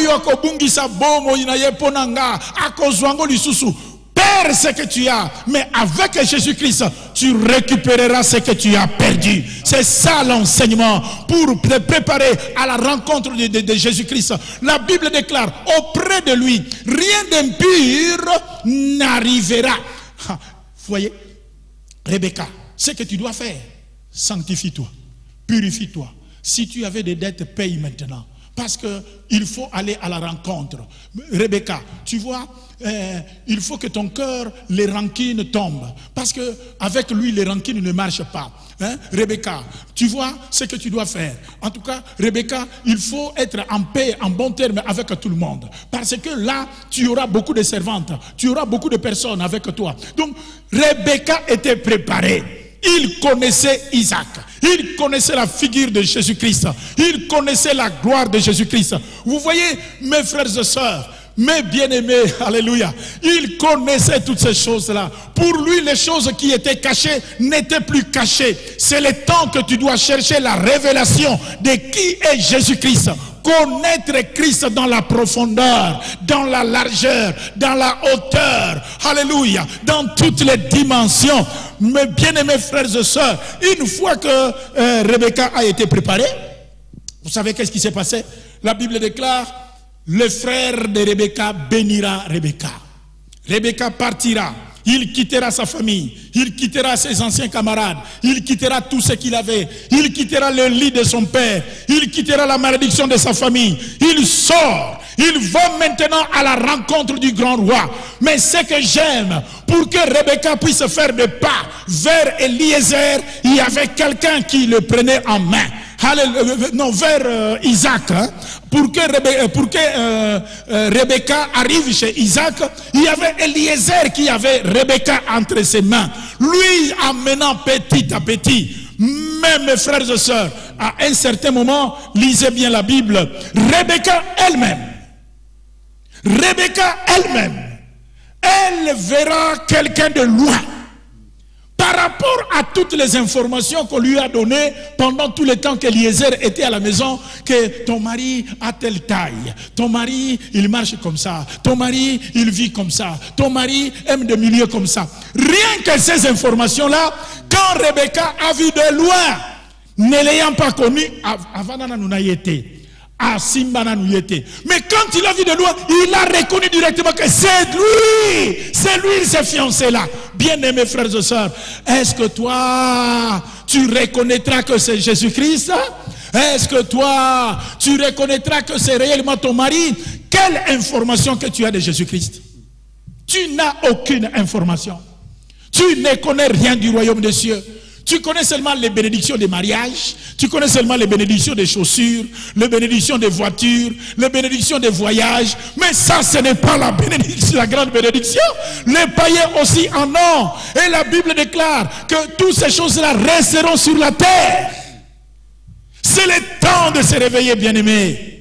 Perds ce que tu as, mais avec Jésus-Christ, tu récupéreras ce que tu as perdu. C'est ça l'enseignement pour te préparer à la rencontre de, de, de Jésus-Christ. La Bible déclare, auprès de lui, rien d'impur n'arrivera. Vous voyez, Rebecca, ce que tu dois faire, sanctifie-toi, purifie-toi. Si tu avais des dettes, paye maintenant. Parce qu'il faut aller à la rencontre. Rebecca, tu vois, euh, il faut que ton cœur, les rancines tombent. Parce qu'avec lui, les rancines ne marchent pas. Hein? Rebecca, tu vois ce que tu dois faire. En tout cas, Rebecca, il faut être en paix, en bon terme avec tout le monde. Parce que là, tu auras beaucoup de servantes. Tu auras beaucoup de personnes avec toi. Donc, Rebecca était préparée. Il connaissait Isaac. Il connaissait la figure de Jésus-Christ. Il connaissait la gloire de Jésus-Christ. Vous voyez, mes frères et sœurs, mes bien-aimés, alléluia, il connaissait toutes ces choses-là. Pour lui, les choses qui étaient cachées n'étaient plus cachées. C'est le temps que tu dois chercher la révélation de qui est Jésus-Christ. Connaître Christ dans la profondeur, dans la largeur, dans la hauteur, alléluia, dans toutes les dimensions. Mes bien-aimés frères et sœurs, une fois que euh, Rebecca a été préparée, vous savez qu'est-ce qui s'est passé? La Bible déclare, le frère de Rebecca bénira Rebecca. Rebecca partira. Il quittera sa famille, il quittera ses anciens camarades, il quittera tout ce qu'il avait, il quittera le lit de son père, il quittera la malédiction de sa famille, il sort, il va maintenant à la rencontre du grand roi. Mais ce que j'aime, pour que Rebecca puisse faire des pas vers Eliezer, il y avait quelqu'un qui le prenait en main. Non, vers euh, Isaac, hein. Pour que, Rebecca, pour que euh, euh, Rebecca arrive chez Isaac, il y avait Eliezer qui avait Rebecca entre ses mains, lui amenant petit à petit. Même mes frères et sœurs, à un certain moment, lisez bien la Bible, Rebecca elle-même, Rebecca elle-même, elle verra quelqu'un de loin. Par rapport à toutes les informations qu'on lui a données pendant tout le temps qu'Eliezer était à la maison, que ton mari a telle taille, ton mari il marche comme ça, ton mari il vit comme ça, ton mari aime des milieux comme ça. Rien que ces informations-là, quand Rebecca a vu de loin, ne l'ayant pas connu, avant nous n'a été. Ah, Simba n'a été. Mais quand il a vu de loin, il a reconnu directement que c'est lui, c'est lui ce fiancé-là. Bien-aimés frères et sœurs, est-ce que toi, tu reconnaîtras que c'est Jésus-Christ? Est-ce que toi, tu reconnaîtras que c'est réellement ton mari? Quelle information que tu as de Jésus-Christ? Tu n'as aucune information. Tu ne connais rien du royaume des cieux. Tu connais seulement les bénédictions des mariages, tu connais seulement les bénédictions des chaussures, les bénédictions des voitures, les bénédictions des voyages. Mais ça, ce n'est pas la bénédiction, la grande bénédiction. Les païens aussi en ont. Et la Bible déclare que toutes ces choses-là resteront sur la terre. C'est le temps de se réveiller, bien-aimés.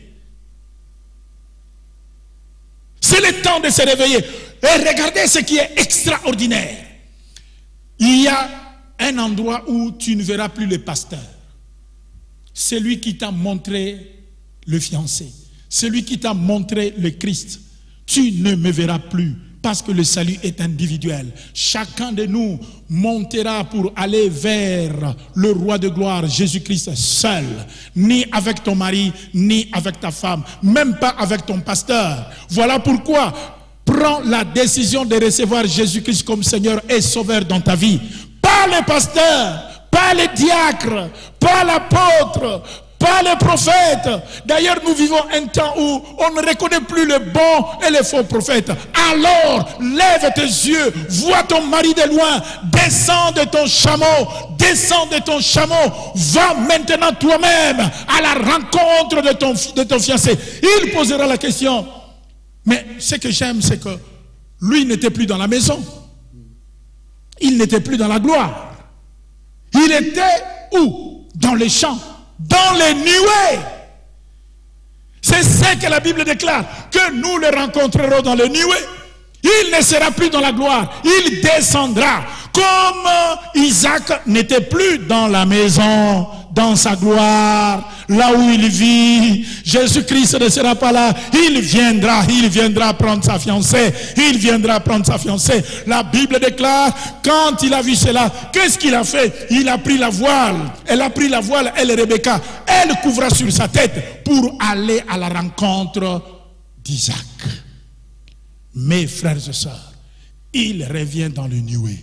C'est le temps de se réveiller. Et regardez ce qui est extraordinaire. Il y a un endroit où tu ne verras plus le pasteur. Celui qui t'a montré le fiancé. Celui qui t'a montré le Christ. Tu ne me verras plus parce que le salut est individuel. Chacun de nous montera pour aller vers le roi de gloire, Jésus-Christ seul. Ni avec ton mari, ni avec ta femme. Même pas avec ton pasteur. Voilà pourquoi prends la décision de recevoir Jésus-Christ comme Seigneur et Sauveur dans ta vie. Pas le pasteur, pas le diacre, pas l'apôtre, pas le prophète. D'ailleurs, nous vivons un temps où on ne reconnaît plus le bon et le faux prophète. Alors, lève tes yeux, vois ton mari de loin, descends de ton chameau, descends de ton chameau, va maintenant toi-même à la rencontre de ton, de ton fiancé. Il posera la question. Mais ce que j'aime, c'est que lui n'était plus dans la maison. Il n'était plus dans la gloire. Il était où? Dans les champs, dans les nuées. C'est ce que la Bible déclare, que nous le rencontrerons dans les nuées. Il ne sera plus dans la gloire, il descendra. Comme Isaac n'était plus dans la maison, dans sa gloire, là où il vit, Jésus-Christ ne sera pas là. Il viendra, il viendra prendre sa fiancée. Il viendra prendre sa fiancée. La Bible déclare, quand il a vu cela, qu'est-ce qu'il a fait? Il a pris la voile. Elle a pris la voile, elle, Rebecca. Elle couvra sur sa tête pour aller à la rencontre d'Isaac. Mes frères et sœurs, il revient dans le nuée.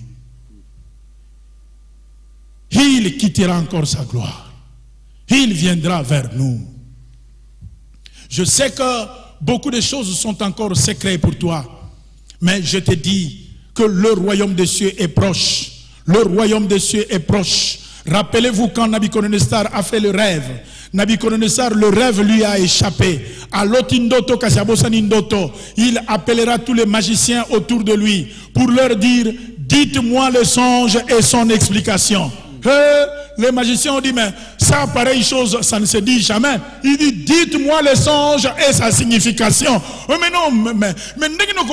Il quittera encore sa gloire. Il viendra vers nous. Je sais que beaucoup de choses sont encore secrètes pour toi. Mais je te dis que le royaume des cieux est proche. Le royaume des cieux est proche. Rappelez-vous quand Nabucodonosor a fait le rêve. Nabucodonosor, le rêve lui a échappé. À l'otindoto kasiabosanindoto, il appellera tous les magiciens autour de lui pour leur dire, dites-moi le songe et son explication. Et les magiciens ont dit, mais ça, pareille chose, ça ne se dit jamais. Il dit, dites-moi le songe et sa signification. Oh, mais non, mais, mais,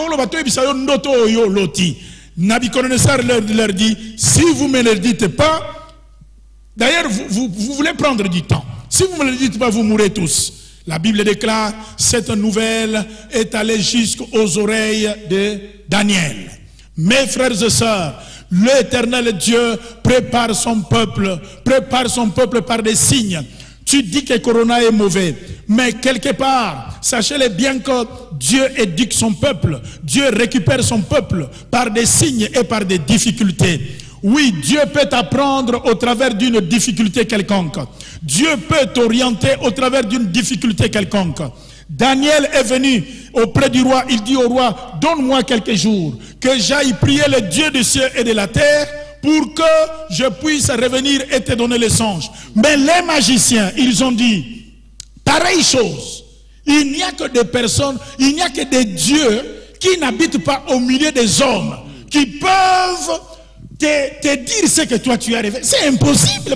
Nabucodonosor leur, leur dit, si vous ne me le dites pas, d'ailleurs, vous, vous, vous voulez prendre du temps. Si vous ne me le dites pas, vous mourrez tous. La Bible déclare, cette nouvelle est allée jusqu'aux oreilles de Daniel. Mes frères et sœurs, l'Éternel Dieu prépare son peuple, prépare son peuple par des signes. Tu dis que Corona est mauvais, mais quelque part, sachez-le bien que Dieu éduque son peuple, Dieu récupère son peuple par des signes et par des difficultés. Oui, Dieu peut t'apprendre au travers d'une difficulté quelconque. Dieu peut t'orienter au travers d'une difficulté quelconque. Daniel est venu auprès du roi, il dit au roi, donne-moi quelques jours, que j'aille prier le Dieu du ciel et de la terre, pour que je puisse revenir et te donner les songes. Mais les magiciens, ils ont dit, pareille chose, il n'y a que des personnes, il n'y a que des dieux qui n'habitent pas au milieu des hommes, qui peuvent te, te dire ce que toi tu as rêvé. C'est impossible.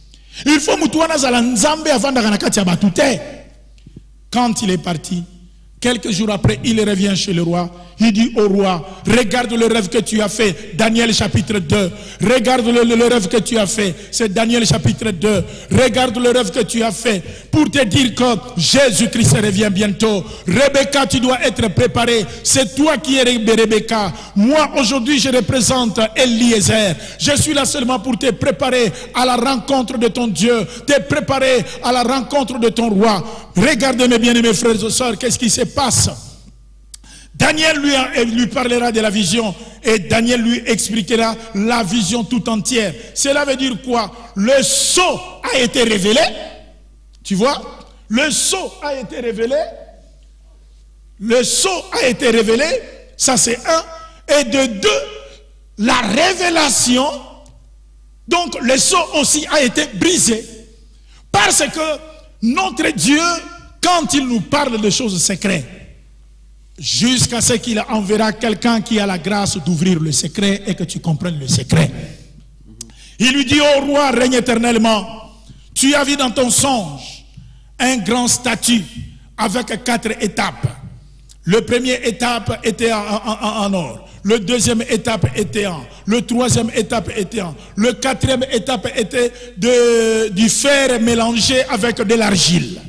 Il faut que tu aies avant de quand il est parti, Quelques jours après, il revient chez le roi. Il dit au roi, regarde le rêve que tu as fait, Daniel chapitre deux. Regarde le, le, le rêve que tu as fait, c'est Daniel chapitre deux. Regarde le rêve que tu as fait pour te dire que Jésus-Christ revient bientôt. Rebecca, tu dois être préparé. C'est toi qui es Rebecca. Moi, aujourd'hui, je représente Eliezer. Je suis là seulement pour te préparer à la rencontre de ton Dieu, te préparer à la rencontre de ton roi. Regardez mes bien-aimés frères et sœurs, qu'est-ce qui se passe? Daniel lui, lui parlera de la vision et Daniel lui expliquera la vision tout entière. Cela veut dire quoi? Le sceau a été révélé. Tu vois? Le sceau a été révélé. Le sceau a été révélé. Ça c'est un. Et de deux, la révélation. Donc le sceau aussi a été brisé. Parce que notre Dieu, quand il nous parle de choses secrètes, jusqu'à ce qu'il enverra quelqu'un qui a la grâce d'ouvrir le secret et que tu comprennes le secret. Il lui dit au roi, règne éternellement. Tu as vu dans ton songe un grand statut avec quatre étapes. Le première étape était en, en, en or. Le deuxième étape était en. Le troisième étape était en. Le quatrième étape était de, du fer mélangé avec de l'argile.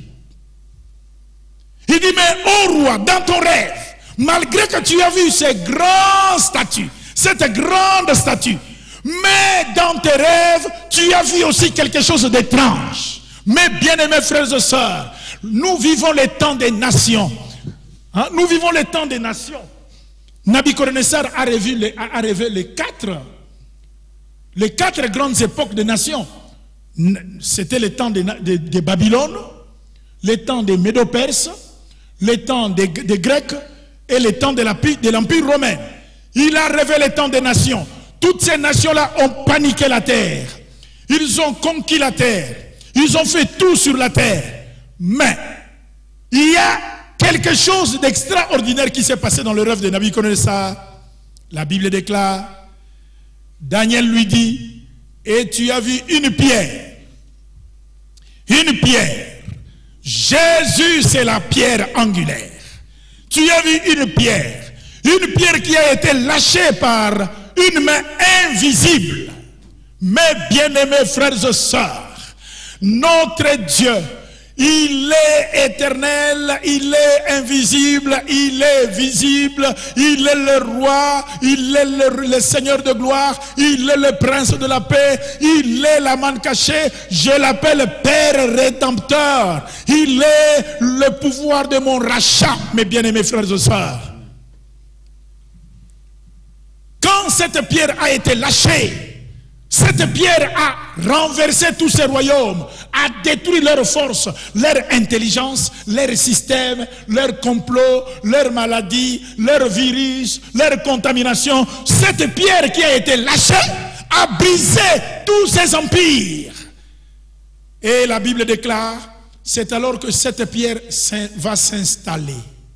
Il dit, mais ô roi, dans ton rêve, malgré que tu as vu ces grands statues, cette grande statue, mais dans tes rêves, tu as vu aussi quelque chose d'étrange. Mes bien-aimés frères et sœurs, nous vivons les temps des nations. Hein? Nous vivons les temps des nations. Nabuchodonosor a rêvé les, a rêvé les quatre, les quatre grandes époques des nations. C'était le temps de, de, de Babylone, le temps des Médo-Perses, le temps des, des Grecs et le temps de l'Empire romain. Il a rêvé le temps des nations. Toutes ces nations-là ont paniqué la terre. Ils ont conquis la terre. Ils ont fait tout sur la terre. Mais il y a quelque chose d'extraordinaire qui s'est passé dans le rêve de Nabuchodonosor. La Bible déclare, Daniel lui dit, et tu as vu une pierre. Une pierre. Jésus, c'est la pierre angulaire. Tu as vu une pierre. Une pierre qui a été lâchée par une main invisible. Mes bien-aimés frères et sœurs, notre Dieu, il est éternel, il est invisible, il est visible, il est le roi, il est le, le Seigneur de gloire, il est le prince de la paix, il est la manne cachée, je l'appelle Père rédempteur, il est le pouvoir de mon rachat, mes bien-aimés frères et sœurs. Quand cette pierre a été lâchée, cette pierre a renversé tous ces royaumes, a détruit leurs forces, leur intelligence, leur système, leur complot, leur maladie, leur virus, leur contamination. Cette pierre qui a été lâchée a brisé tous ces empires. Et la Bible déclare, c'est alors que cette pierre va s'installer,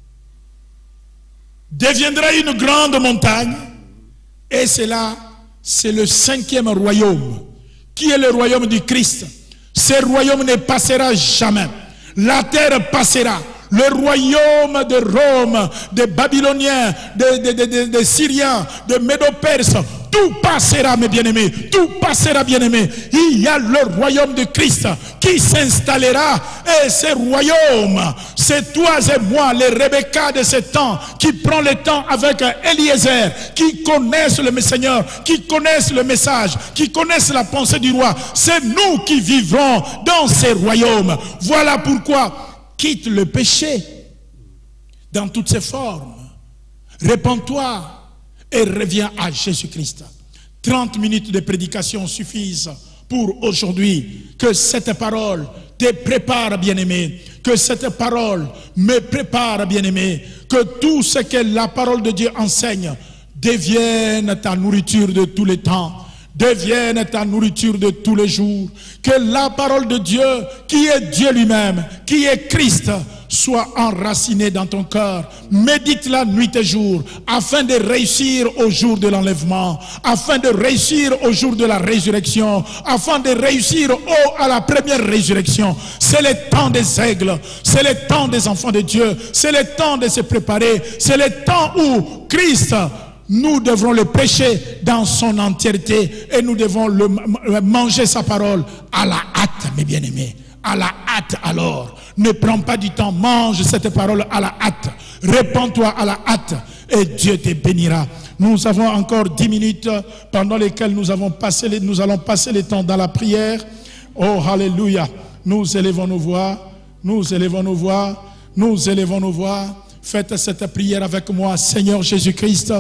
deviendra une grande montagne, et c'est là, c'est le cinquième royaume, qui est le royaume du Christ. Ce royaume ne passera jamais. La terre passera. Le royaume de Rome, des Babyloniens, des, des, des, des, des Syriens, des Médo-Perses, tout passera, mes bien-aimés. Tout passera, bien-aimés. Il y a le royaume de Christ qui s'installera. Et ce royaume, c'est toi et moi, les Rebecca de ce temps, qui prend le temps avec Eliezer, qui connaissent le Seigneur, qui connaissent le message, qui connaissent la pensée du roi. C'est nous qui vivrons dans ces royaumes. Voilà pourquoi quitte le péché dans toutes ses formes. Répands-toi et reviens à Jésus-Christ. trente minutes de prédication suffisent pour aujourd'hui. Que cette parole te prépare, bien-aimé. Que cette parole me prépare, bien-aimé. Que tout ce que la parole de Dieu enseigne devienne ta nourriture de tous les temps. Devienne ta nourriture de tous les jours. Que la parole de Dieu, qui est Dieu lui-même, qui est Christ, soit enracinée dans ton cœur. Médite-la nuit et jour, afin de réussir au jour de l'enlèvement, afin de réussir au jour de la résurrection, afin de réussir au, à la première résurrection. C'est le temps des aigles, c'est le temps des enfants de Dieu, c'est le temps de se préparer, c'est le temps où Christ, nous devrons le prêcher dans son entièreté et nous devons le, manger sa parole à la hâte, mes bien-aimés. À la hâte alors. Ne prends pas du temps, mange cette parole à la hâte. Répands-toi à la hâte et Dieu te bénira. Nous avons encore dix minutes pendant lesquelles nous, avons passé les, nous allons passer le temps dans la prière. Oh, alléluia. Nous élevons nos voix, nous élevons nos voix, nous élevons nos voix. Faites cette prière avec moi. Seigneur Jésus-Christ,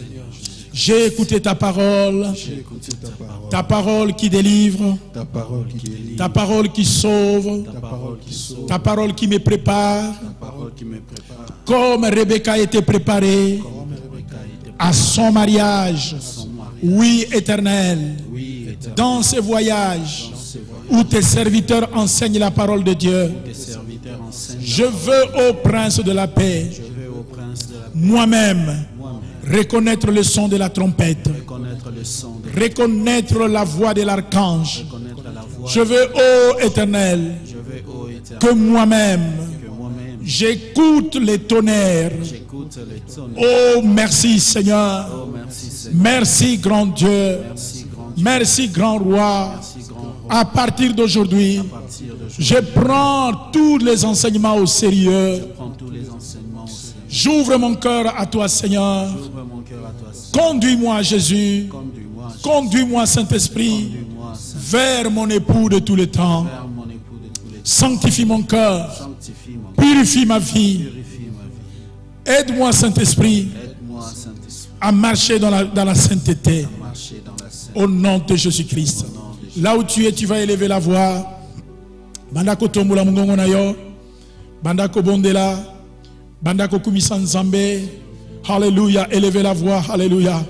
j'ai écouté ta parole, écouté ta parole, ta parole qui délivre, ta parole qui délivre, ta parole qui sauve, ta parole qui sauve, ta parole qui me prépare, ta parole qui me prépare, comme Rebecca était préparée comme Rebecca était à son mariage, son mari. oui éternel, Oui, éternel, dans ces voyages ces voyages, où tes serviteurs enseignent la parole de Dieu. tes serviteurs enseignent. Je veux, ô Prince de la paix, Je veux au prince de la paix, moi-même, moi-même, reconnaître le son de la trompette, reconnaître le son de reconnaître la voix de l'archange. reconnaître la voix. Je veux, ô éternel, Je veux au éternel, que moi-même, que moi-même, j'écoute les tonnerres. j'écoute les tonnerres. Oh, merci Seigneur. Oh, merci Seigneur. Merci grand Dieu. Merci grand Dieu. Merci grand roi. Merci grand roi. À partir d'aujourd'hui, À partir d'aujourd'hui, je prends tous les enseignements au sérieux. prends tous les enseignements au Seigneur. J'ouvre mon cœur à toi, Seigneur. Ouvre mon cœur à toi, Seigneur. Conduis-moi, Jésus. Conduis-moi, Conduis-moi, Saint-Esprit, Conduis-moi, Saint, vers mon époux de tout le temps. vers mon époux de tous les temps. Sanctifie mon cœur. Sanctifie mon cœur. Purifie ma vie. Purifie ma vie. Aide-moi, Saint-Esprit, Aide-moi, Saint-Esprit, à marcher dans la, dans la sainteté. à marcher dans la sainte. Au nom de Jésus-Christ. Là où tu es, tu vas élever la voix. Bandako tombola mungongo na yo. Bandako bondela. Bandako kumisa nzambe. Alléluia. Élevez la voix. Alléluia.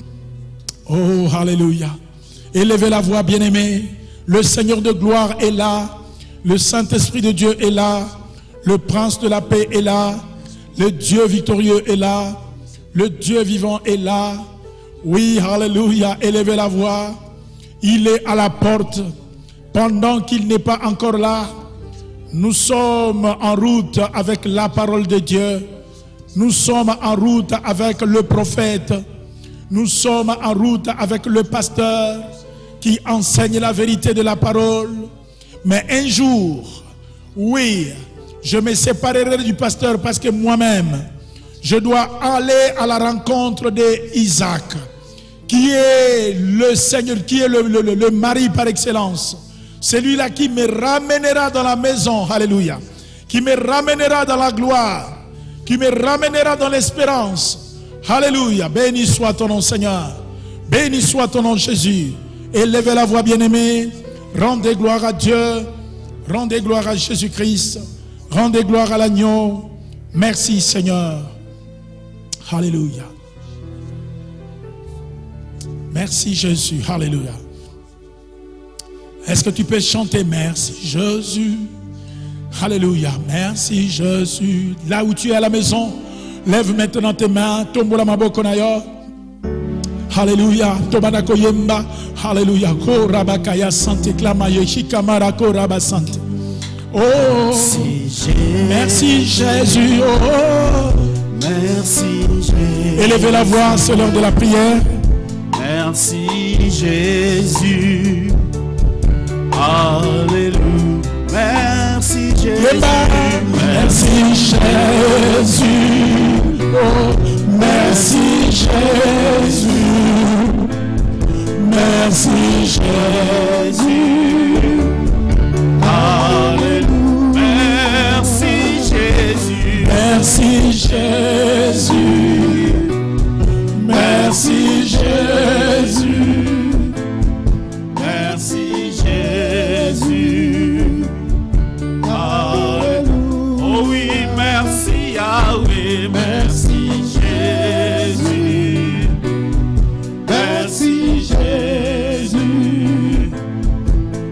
Oh, alléluia. Élevez la voix, bien-aimés. Le Seigneur de gloire est là. Le Saint-Esprit de Dieu est là. Le Prince de la paix est là. Le Dieu victorieux est là. Le Dieu vivant est là. Oui, alléluia. Élevez la voix. Il est à la porte. Pendant qu'il n'est pas encore là, nous sommes en route avec la parole de Dieu. Nous sommes en route avec le prophète. Nous sommes en route avec le pasteur qui enseigne la vérité de la parole. Mais un jour, oui, je me séparerai du pasteur parce que moi-même, je dois aller à la rencontre d'Isaac, qui est le Seigneur, qui est le, le, le mari par excellence. Celui-là qui me ramènera dans la maison, alléluia, qui me ramènera dans la gloire, qui me ramènera dans l'espérance. Alléluia, béni soit ton nom Seigneur, béni soit ton nom Jésus. Élevez la voix bien-aimée, rendez gloire à Dieu, rendez gloire à Jésus-Christ, rendez gloire à l'agneau. Merci Seigneur. Alléluia. Merci Jésus. Alléluia. Est-ce que tu peux chanter merci Jésus? Alléluia. Merci Jésus. Là où tu es à la maison, lève maintenant tes mains. Tombola maboko na yo. Alléluia. Tobana koyemba. Alléluia. Ko rabakaya sante klama yeshikamara ko rabasante. Oh. Merci Jésus. Oh. Merci Jésus. Élevez la voix, c'est l'heure de la prière. Merci Jésus. Alléluia. Merci Jésus. Merci Jésus. Oh, merci Jésus. Merci Jésus. Alléluia. Merci Jésus. Merci Jésus. Merci Jésus. Merci Jésus. Alléluia. Oh oui, merci Yahweh. Merci Jésus. Merci Jésus.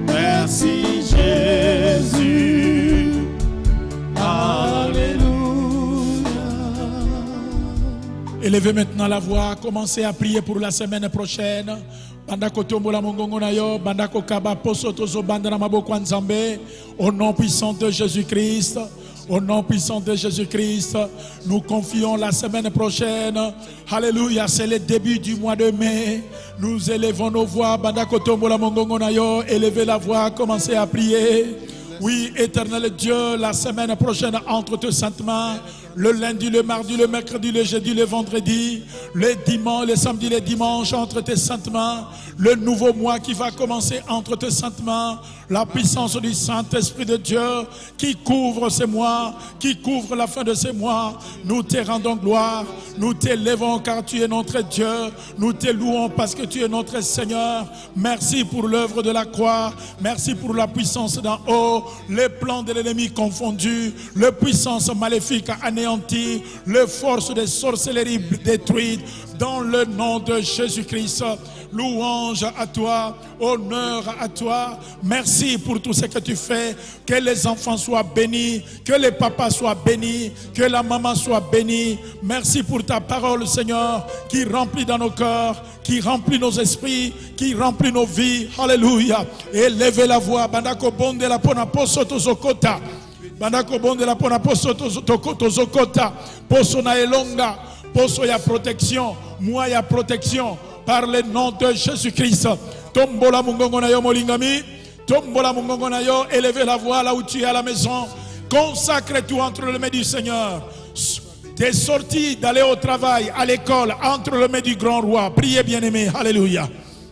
Élevez maintenant la voix, commencez à prier pour la semaine prochaine. Bandako tombola mongongo na yo, bandako kaba poso tozo bandana maboko nzambe. Au nom puissant de Jésus-Christ, au nom puissant de Jésus-Christ, nous confions la semaine prochaine. Alléluia, c'est le début du mois de mai. Nous élevons nos voix, bandako tombola mongongo na yo, élevez la voix, commencez à prier. Oui, éternel Dieu, la semaine prochaine entre tes saintes mains. Le lundi, le mardi, le mercredi, le jeudi, le vendredi, le dimanche, le samedi, le dimanche entre tes saintes mains. Le nouveau mois qui va commencer entre tes saintes mains. La puissance du Saint-Esprit de Dieu qui couvre ces mois, qui couvre la fin de ces mois. Nous te rendons gloire, nous t'élevons car tu es notre Dieu. Nous te louons parce que tu es notre Seigneur. Merci pour l'œuvre de la croix. Merci pour la puissance d'en haut. Les plans de l'ennemi confondus, les puissances maléfiques anéanties, les forces des sorcelleries détruites. Dans le nom de Jésus-Christ, louange à toi, honneur à toi. Merci pour tout ce que tu fais. Que les enfants soient bénis, que les papas soient bénis, que la maman soit bénie. Merci pour ta parole, Seigneur, qui remplit dans nos cœurs, qui remplit nos esprits, qui remplit nos vies. Alléluia. Élevez la voix. Bandako bonde la pona poso tozokota. Bandako bonde la pona poso tozokota. Poso na elonga. Poso ya protection. Moi ya protection. Par le nom de Jésus-Christ. Tombola mungongo na yo molingami. Tombola mungongo na yo. Élevez la voix là où tu es à la maison. Consacre-toi entre les mains du Seigneur. T'es sorti d'aller au travail, à l'école, entre les mains du grand roi. Priez bien-aimé. Alléluia.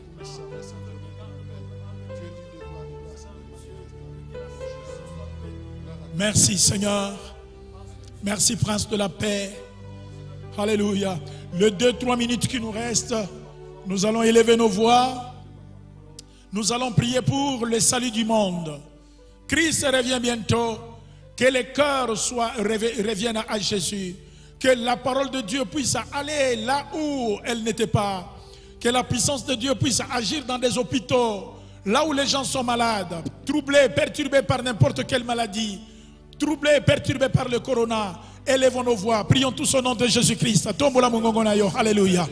Merci Seigneur. Merci Prince de la paix. Alléluia. Les deux, trois minutes qui nous restent, nous allons élever nos voix. Nous allons prier pour le salut du monde. Christ revient bientôt. Que les cœurs soient, reviennent à Jésus. Que la parole de Dieu puisse aller là où elle n'était pas. Que la puissance de Dieu puisse agir dans des hôpitaux. Là où les gens sont malades, troublés, perturbés par n'importe quelle maladie. Troublés, perturbés par le corona. Élevons nos voix. Prions tous au nom de Jésus-Christ. Alléluia.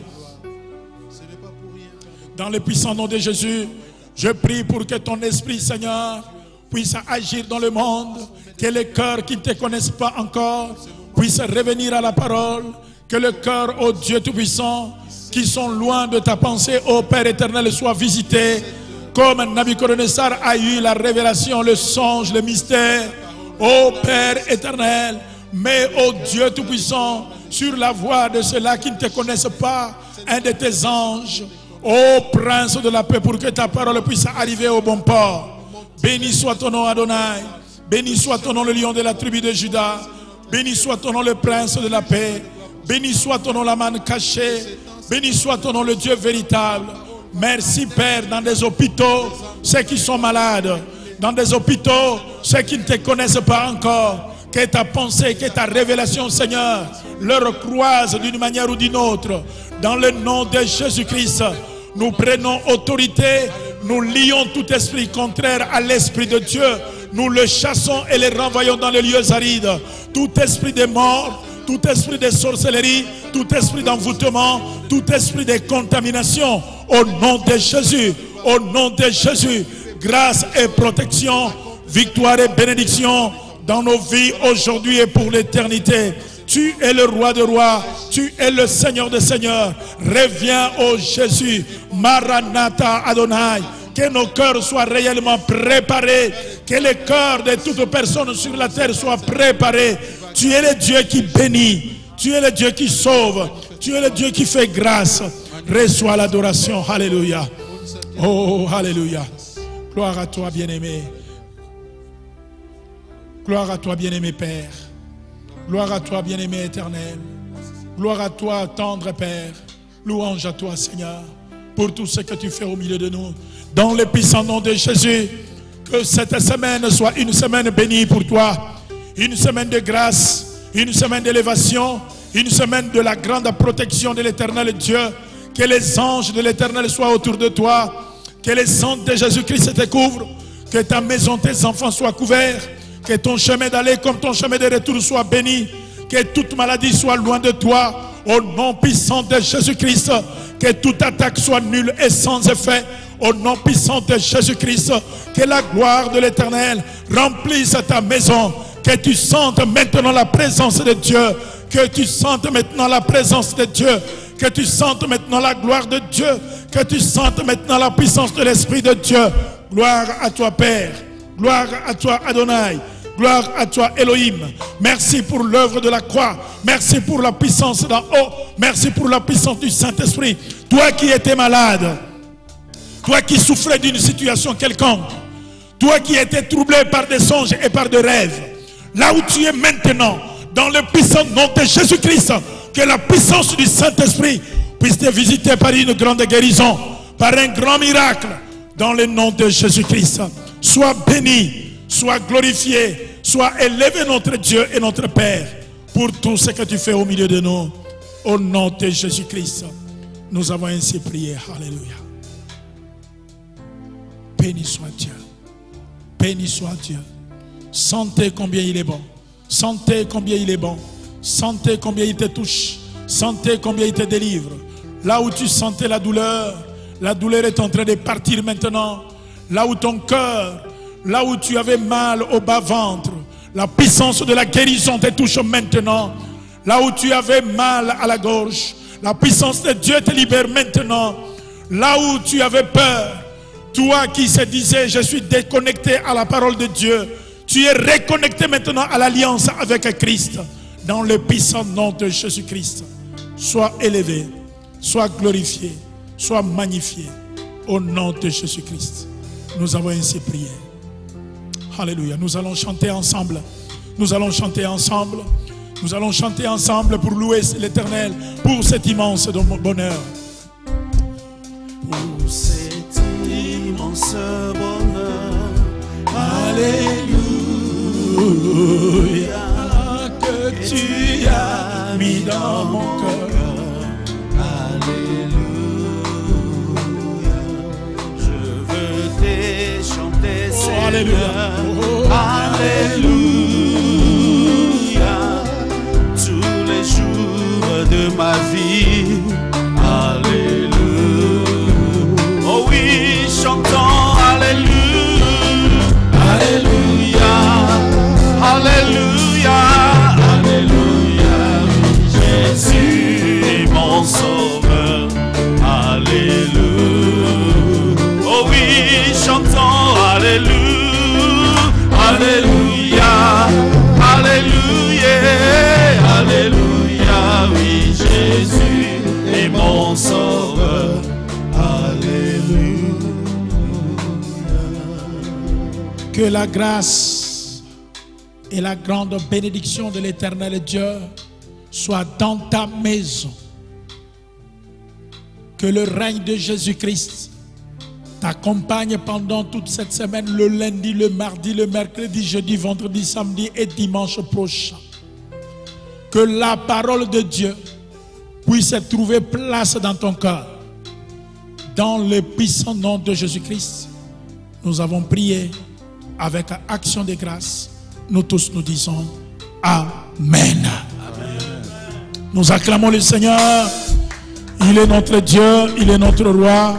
Dans le puissant nom de Jésus, je prie pour que ton esprit, Seigneur, puisse agir dans le monde. Que les cœurs qui ne te connaissent pas encore puissent revenir à la parole. Que le cœur, ô Dieu Tout-Puissant, qui sont loin de ta pensée, ô Père éternel, soit visité. Comme Nabucodonosor a eu la révélation, le songe, le mystère. Ô Père éternel, mais ô Dieu Tout-Puissant, sur la voie de ceux-là qui ne te connaissent pas, un de tes anges, ô Prince de la paix, pour que ta parole puisse arriver au bon port. Béni soit ton nom Adonai, béni soit ton nom le lion de la tribu de Juda, béni soit ton nom le Prince de la paix, béni soit ton nom la manne cachée, béni soit ton nom le Dieu véritable. Merci Père, dans des hôpitaux, ceux qui sont malades, dans des hôpitaux, ceux qui ne te connaissent pas encore, que ta pensée, que ta révélation, Seigneur, leur croise d'une manière ou d'une autre. Dans le nom de Jésus-Christ, nous prenons autorité, nous lions tout esprit contraire à l'Esprit de Dieu. Nous le chassons et le renvoyons dans les lieux arides. Tout esprit de mort, tout esprit de sorcellerie, tout esprit d'envoûtement, tout esprit de contamination, au nom de Jésus, au nom de Jésus, grâce et protection, victoire et bénédiction dans nos vies aujourd'hui et pour l'éternité. Tu es le roi de rois, tu es le Seigneur des seigneurs. Reviens, ô Jésus, Maranatha Adonai. Que nos cœurs soient réellement préparés, que les cœurs de toutes personnes sur la terre soient préparés. Tu es le Dieu qui bénit, tu es le Dieu qui sauve, tu es le Dieu qui fait grâce. Reçois l'adoration, alléluia. Oh, alléluia. Gloire à toi, bien-aimé. Gloire à toi, bien-aimé Père. Gloire à toi, bien-aimé éternel. Gloire à toi, tendre Père. Louange à toi, Seigneur, pour tout ce que tu fais au milieu de nous. Dans le puissant nom de Jésus, que cette semaine soit une semaine bénie pour toi. Une semaine de grâce, une semaine d'élévation, une semaine de la grande protection de l'éternel Dieu. Que les anges de l'éternel soient autour de toi. Que les sang de Jésus-Christ te couvrent. Que ta maison, tes enfants soient couverts. Que ton chemin d'aller comme ton chemin de retour soit béni. Que toute maladie soit loin de toi. Au nom puissant de Jésus-Christ, que toute attaque soit nulle et sans effet. Au nom puissant de Jésus-Christ, que la gloire de l'Éternel remplisse ta maison. Que tu sentes maintenant la présence de Dieu. Que tu sentes maintenant la présence de Dieu. Que tu sentes maintenant la gloire de Dieu. Que tu sentes maintenant la puissance de l'Esprit de Dieu. Gloire à toi, Père. Gloire à toi, Adonai. Gloire à toi, Elohim. Merci pour l'œuvre de la croix. Merci pour la puissance d'en haut. Merci pour la puissance du Saint-Esprit. Toi qui étais malade, toi qui souffrais d'une situation quelconque, toi qui étais troublé par des songes et par des rêves, là où tu es maintenant, dans le puissant nom de Jésus-Christ, que la puissance du Saint-Esprit puisse te visiter par une grande guérison, par un grand miracle, dans le nom de Jésus-Christ. Sois béni, sois glorifié, sois élevé notre Dieu et notre Père, pour tout ce que tu fais au milieu de nous. Au nom de Jésus-Christ, nous avons ainsi prié. Alléluia. Béni soit Dieu. Béni soit Dieu. Sentez combien il est bon. Sentez combien il est bon. Sentez combien il te touche. Sentez combien il te délivre. Là où tu sentais la douleur, la douleur est en train de partir maintenant. Là où ton cœur, là où tu avais mal au bas-ventre, la puissance de la guérison te touche maintenant. Là où tu avais mal à la gorge, la puissance de Dieu te libère maintenant. Là où tu avais peur, toi qui se disais, je suis déconnecté à la parole de Dieu, tu es reconnecté maintenant à l'alliance avec Christ. Dans le puissant nom de Jésus-Christ, sois élevé, sois glorifié, sois magnifié. Au nom de Jésus-Christ, nous avons ainsi prié. Alléluia. Nous allons chanter ensemble. Nous allons chanter ensemble. Nous allons chanter ensemble pour louer l'Éternel pour cet immense bonheur. Pour cet immense bonheur. Alléluia. Que tu as mis dans mon cœur. Alléluia. Je veux te chanter, Seigneur. Alléluia. Alléluia. Tous les jours de ma vie. Alléluia. Oh oui, chantons Alléluia. Alléluia. Alléluia. Alléluia. Jésus est mon sauveur. Alléluia. Oh oui, chantons Alléluia. Alléluia. Alléluia. Alléluia. Oui, Jésus est mon sauveur. Alléluia. Que la grâce et la grande bénédiction de l'Éternel Dieu soit dans ta maison. Que le règne de Jésus-Christ t'accompagne pendant toute cette semaine, le lundi, le mardi, le mercredi, jeudi, vendredi, samedi et dimanche prochain. Que la parole de Dieu puisse trouver place dans ton cœur. Dans le puissant nom de Jésus-Christ, nous avons prié avec action de grâce. Nous tous nous disons Amen. Amen. Nous acclamons le Seigneur. Il est notre Dieu, il est notre roi.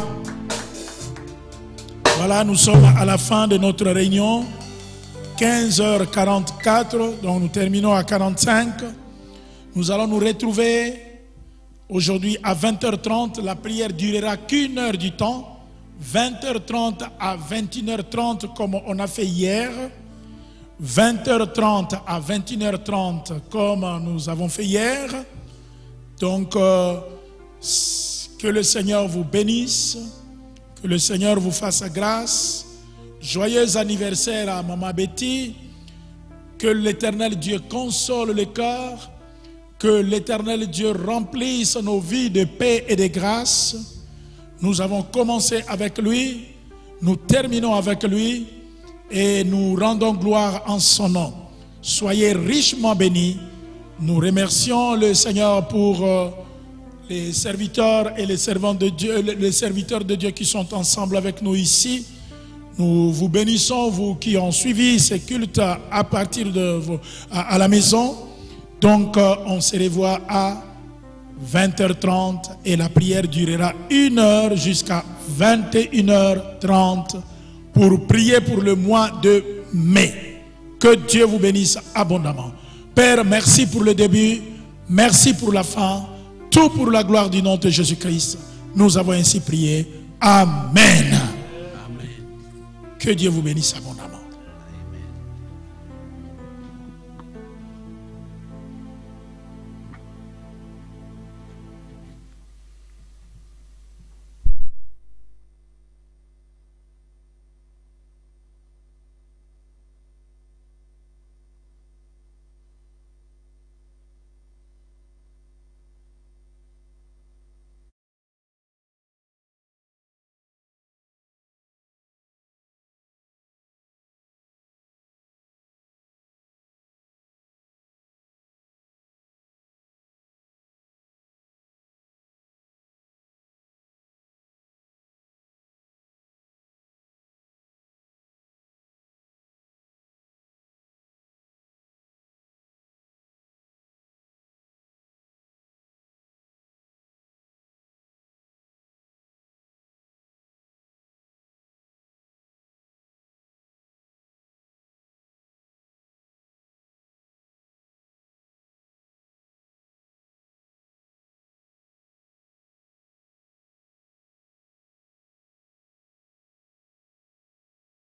Voilà, nous sommes à la fin de notre réunion. quinze heures quarante-quatre, donc nous terminons à quarante-cinq. Nous allons nous retrouver aujourd'hui à vingt heures trente. La prière durera qu'une heure du temps. vingt heures trente à vingt et une heures trente comme on a fait hier. vingt heures trente à vingt et une heures trente comme nous avons fait hier. Donc, euh, que le Seigneur vous bénisse. Que le Seigneur vous fasse grâce. Joyeux anniversaire à Maman Betty. Que l'Éternel Dieu console le cœur. Que l'Éternel Dieu remplisse nos vies de paix et de grâce. Nous avons commencé avec lui. Nous terminons avec lui. Et nous rendons gloire en son nom. Soyez richement bénis. Nous remercions le Seigneur pour euh, les serviteurs et les servants de Dieu, les serviteurs de Dieu qui sont ensemble avec nous ici. Nous vous bénissons, vous qui ont suivi ces cultes à partir de vos, à, à la maison. Donc, euh, on se revoit à vingt heures trente et la prière durera une heure jusqu'à vingt et une heures trente pour prier pour le mois de mai. Que Dieu vous bénisse abondamment. Père, merci pour le début, merci pour la fin, tout pour la gloire du nom de Jésus-Christ. Nous avons ainsi prié. Amen. Amen. Que Dieu vous bénisse abondamment.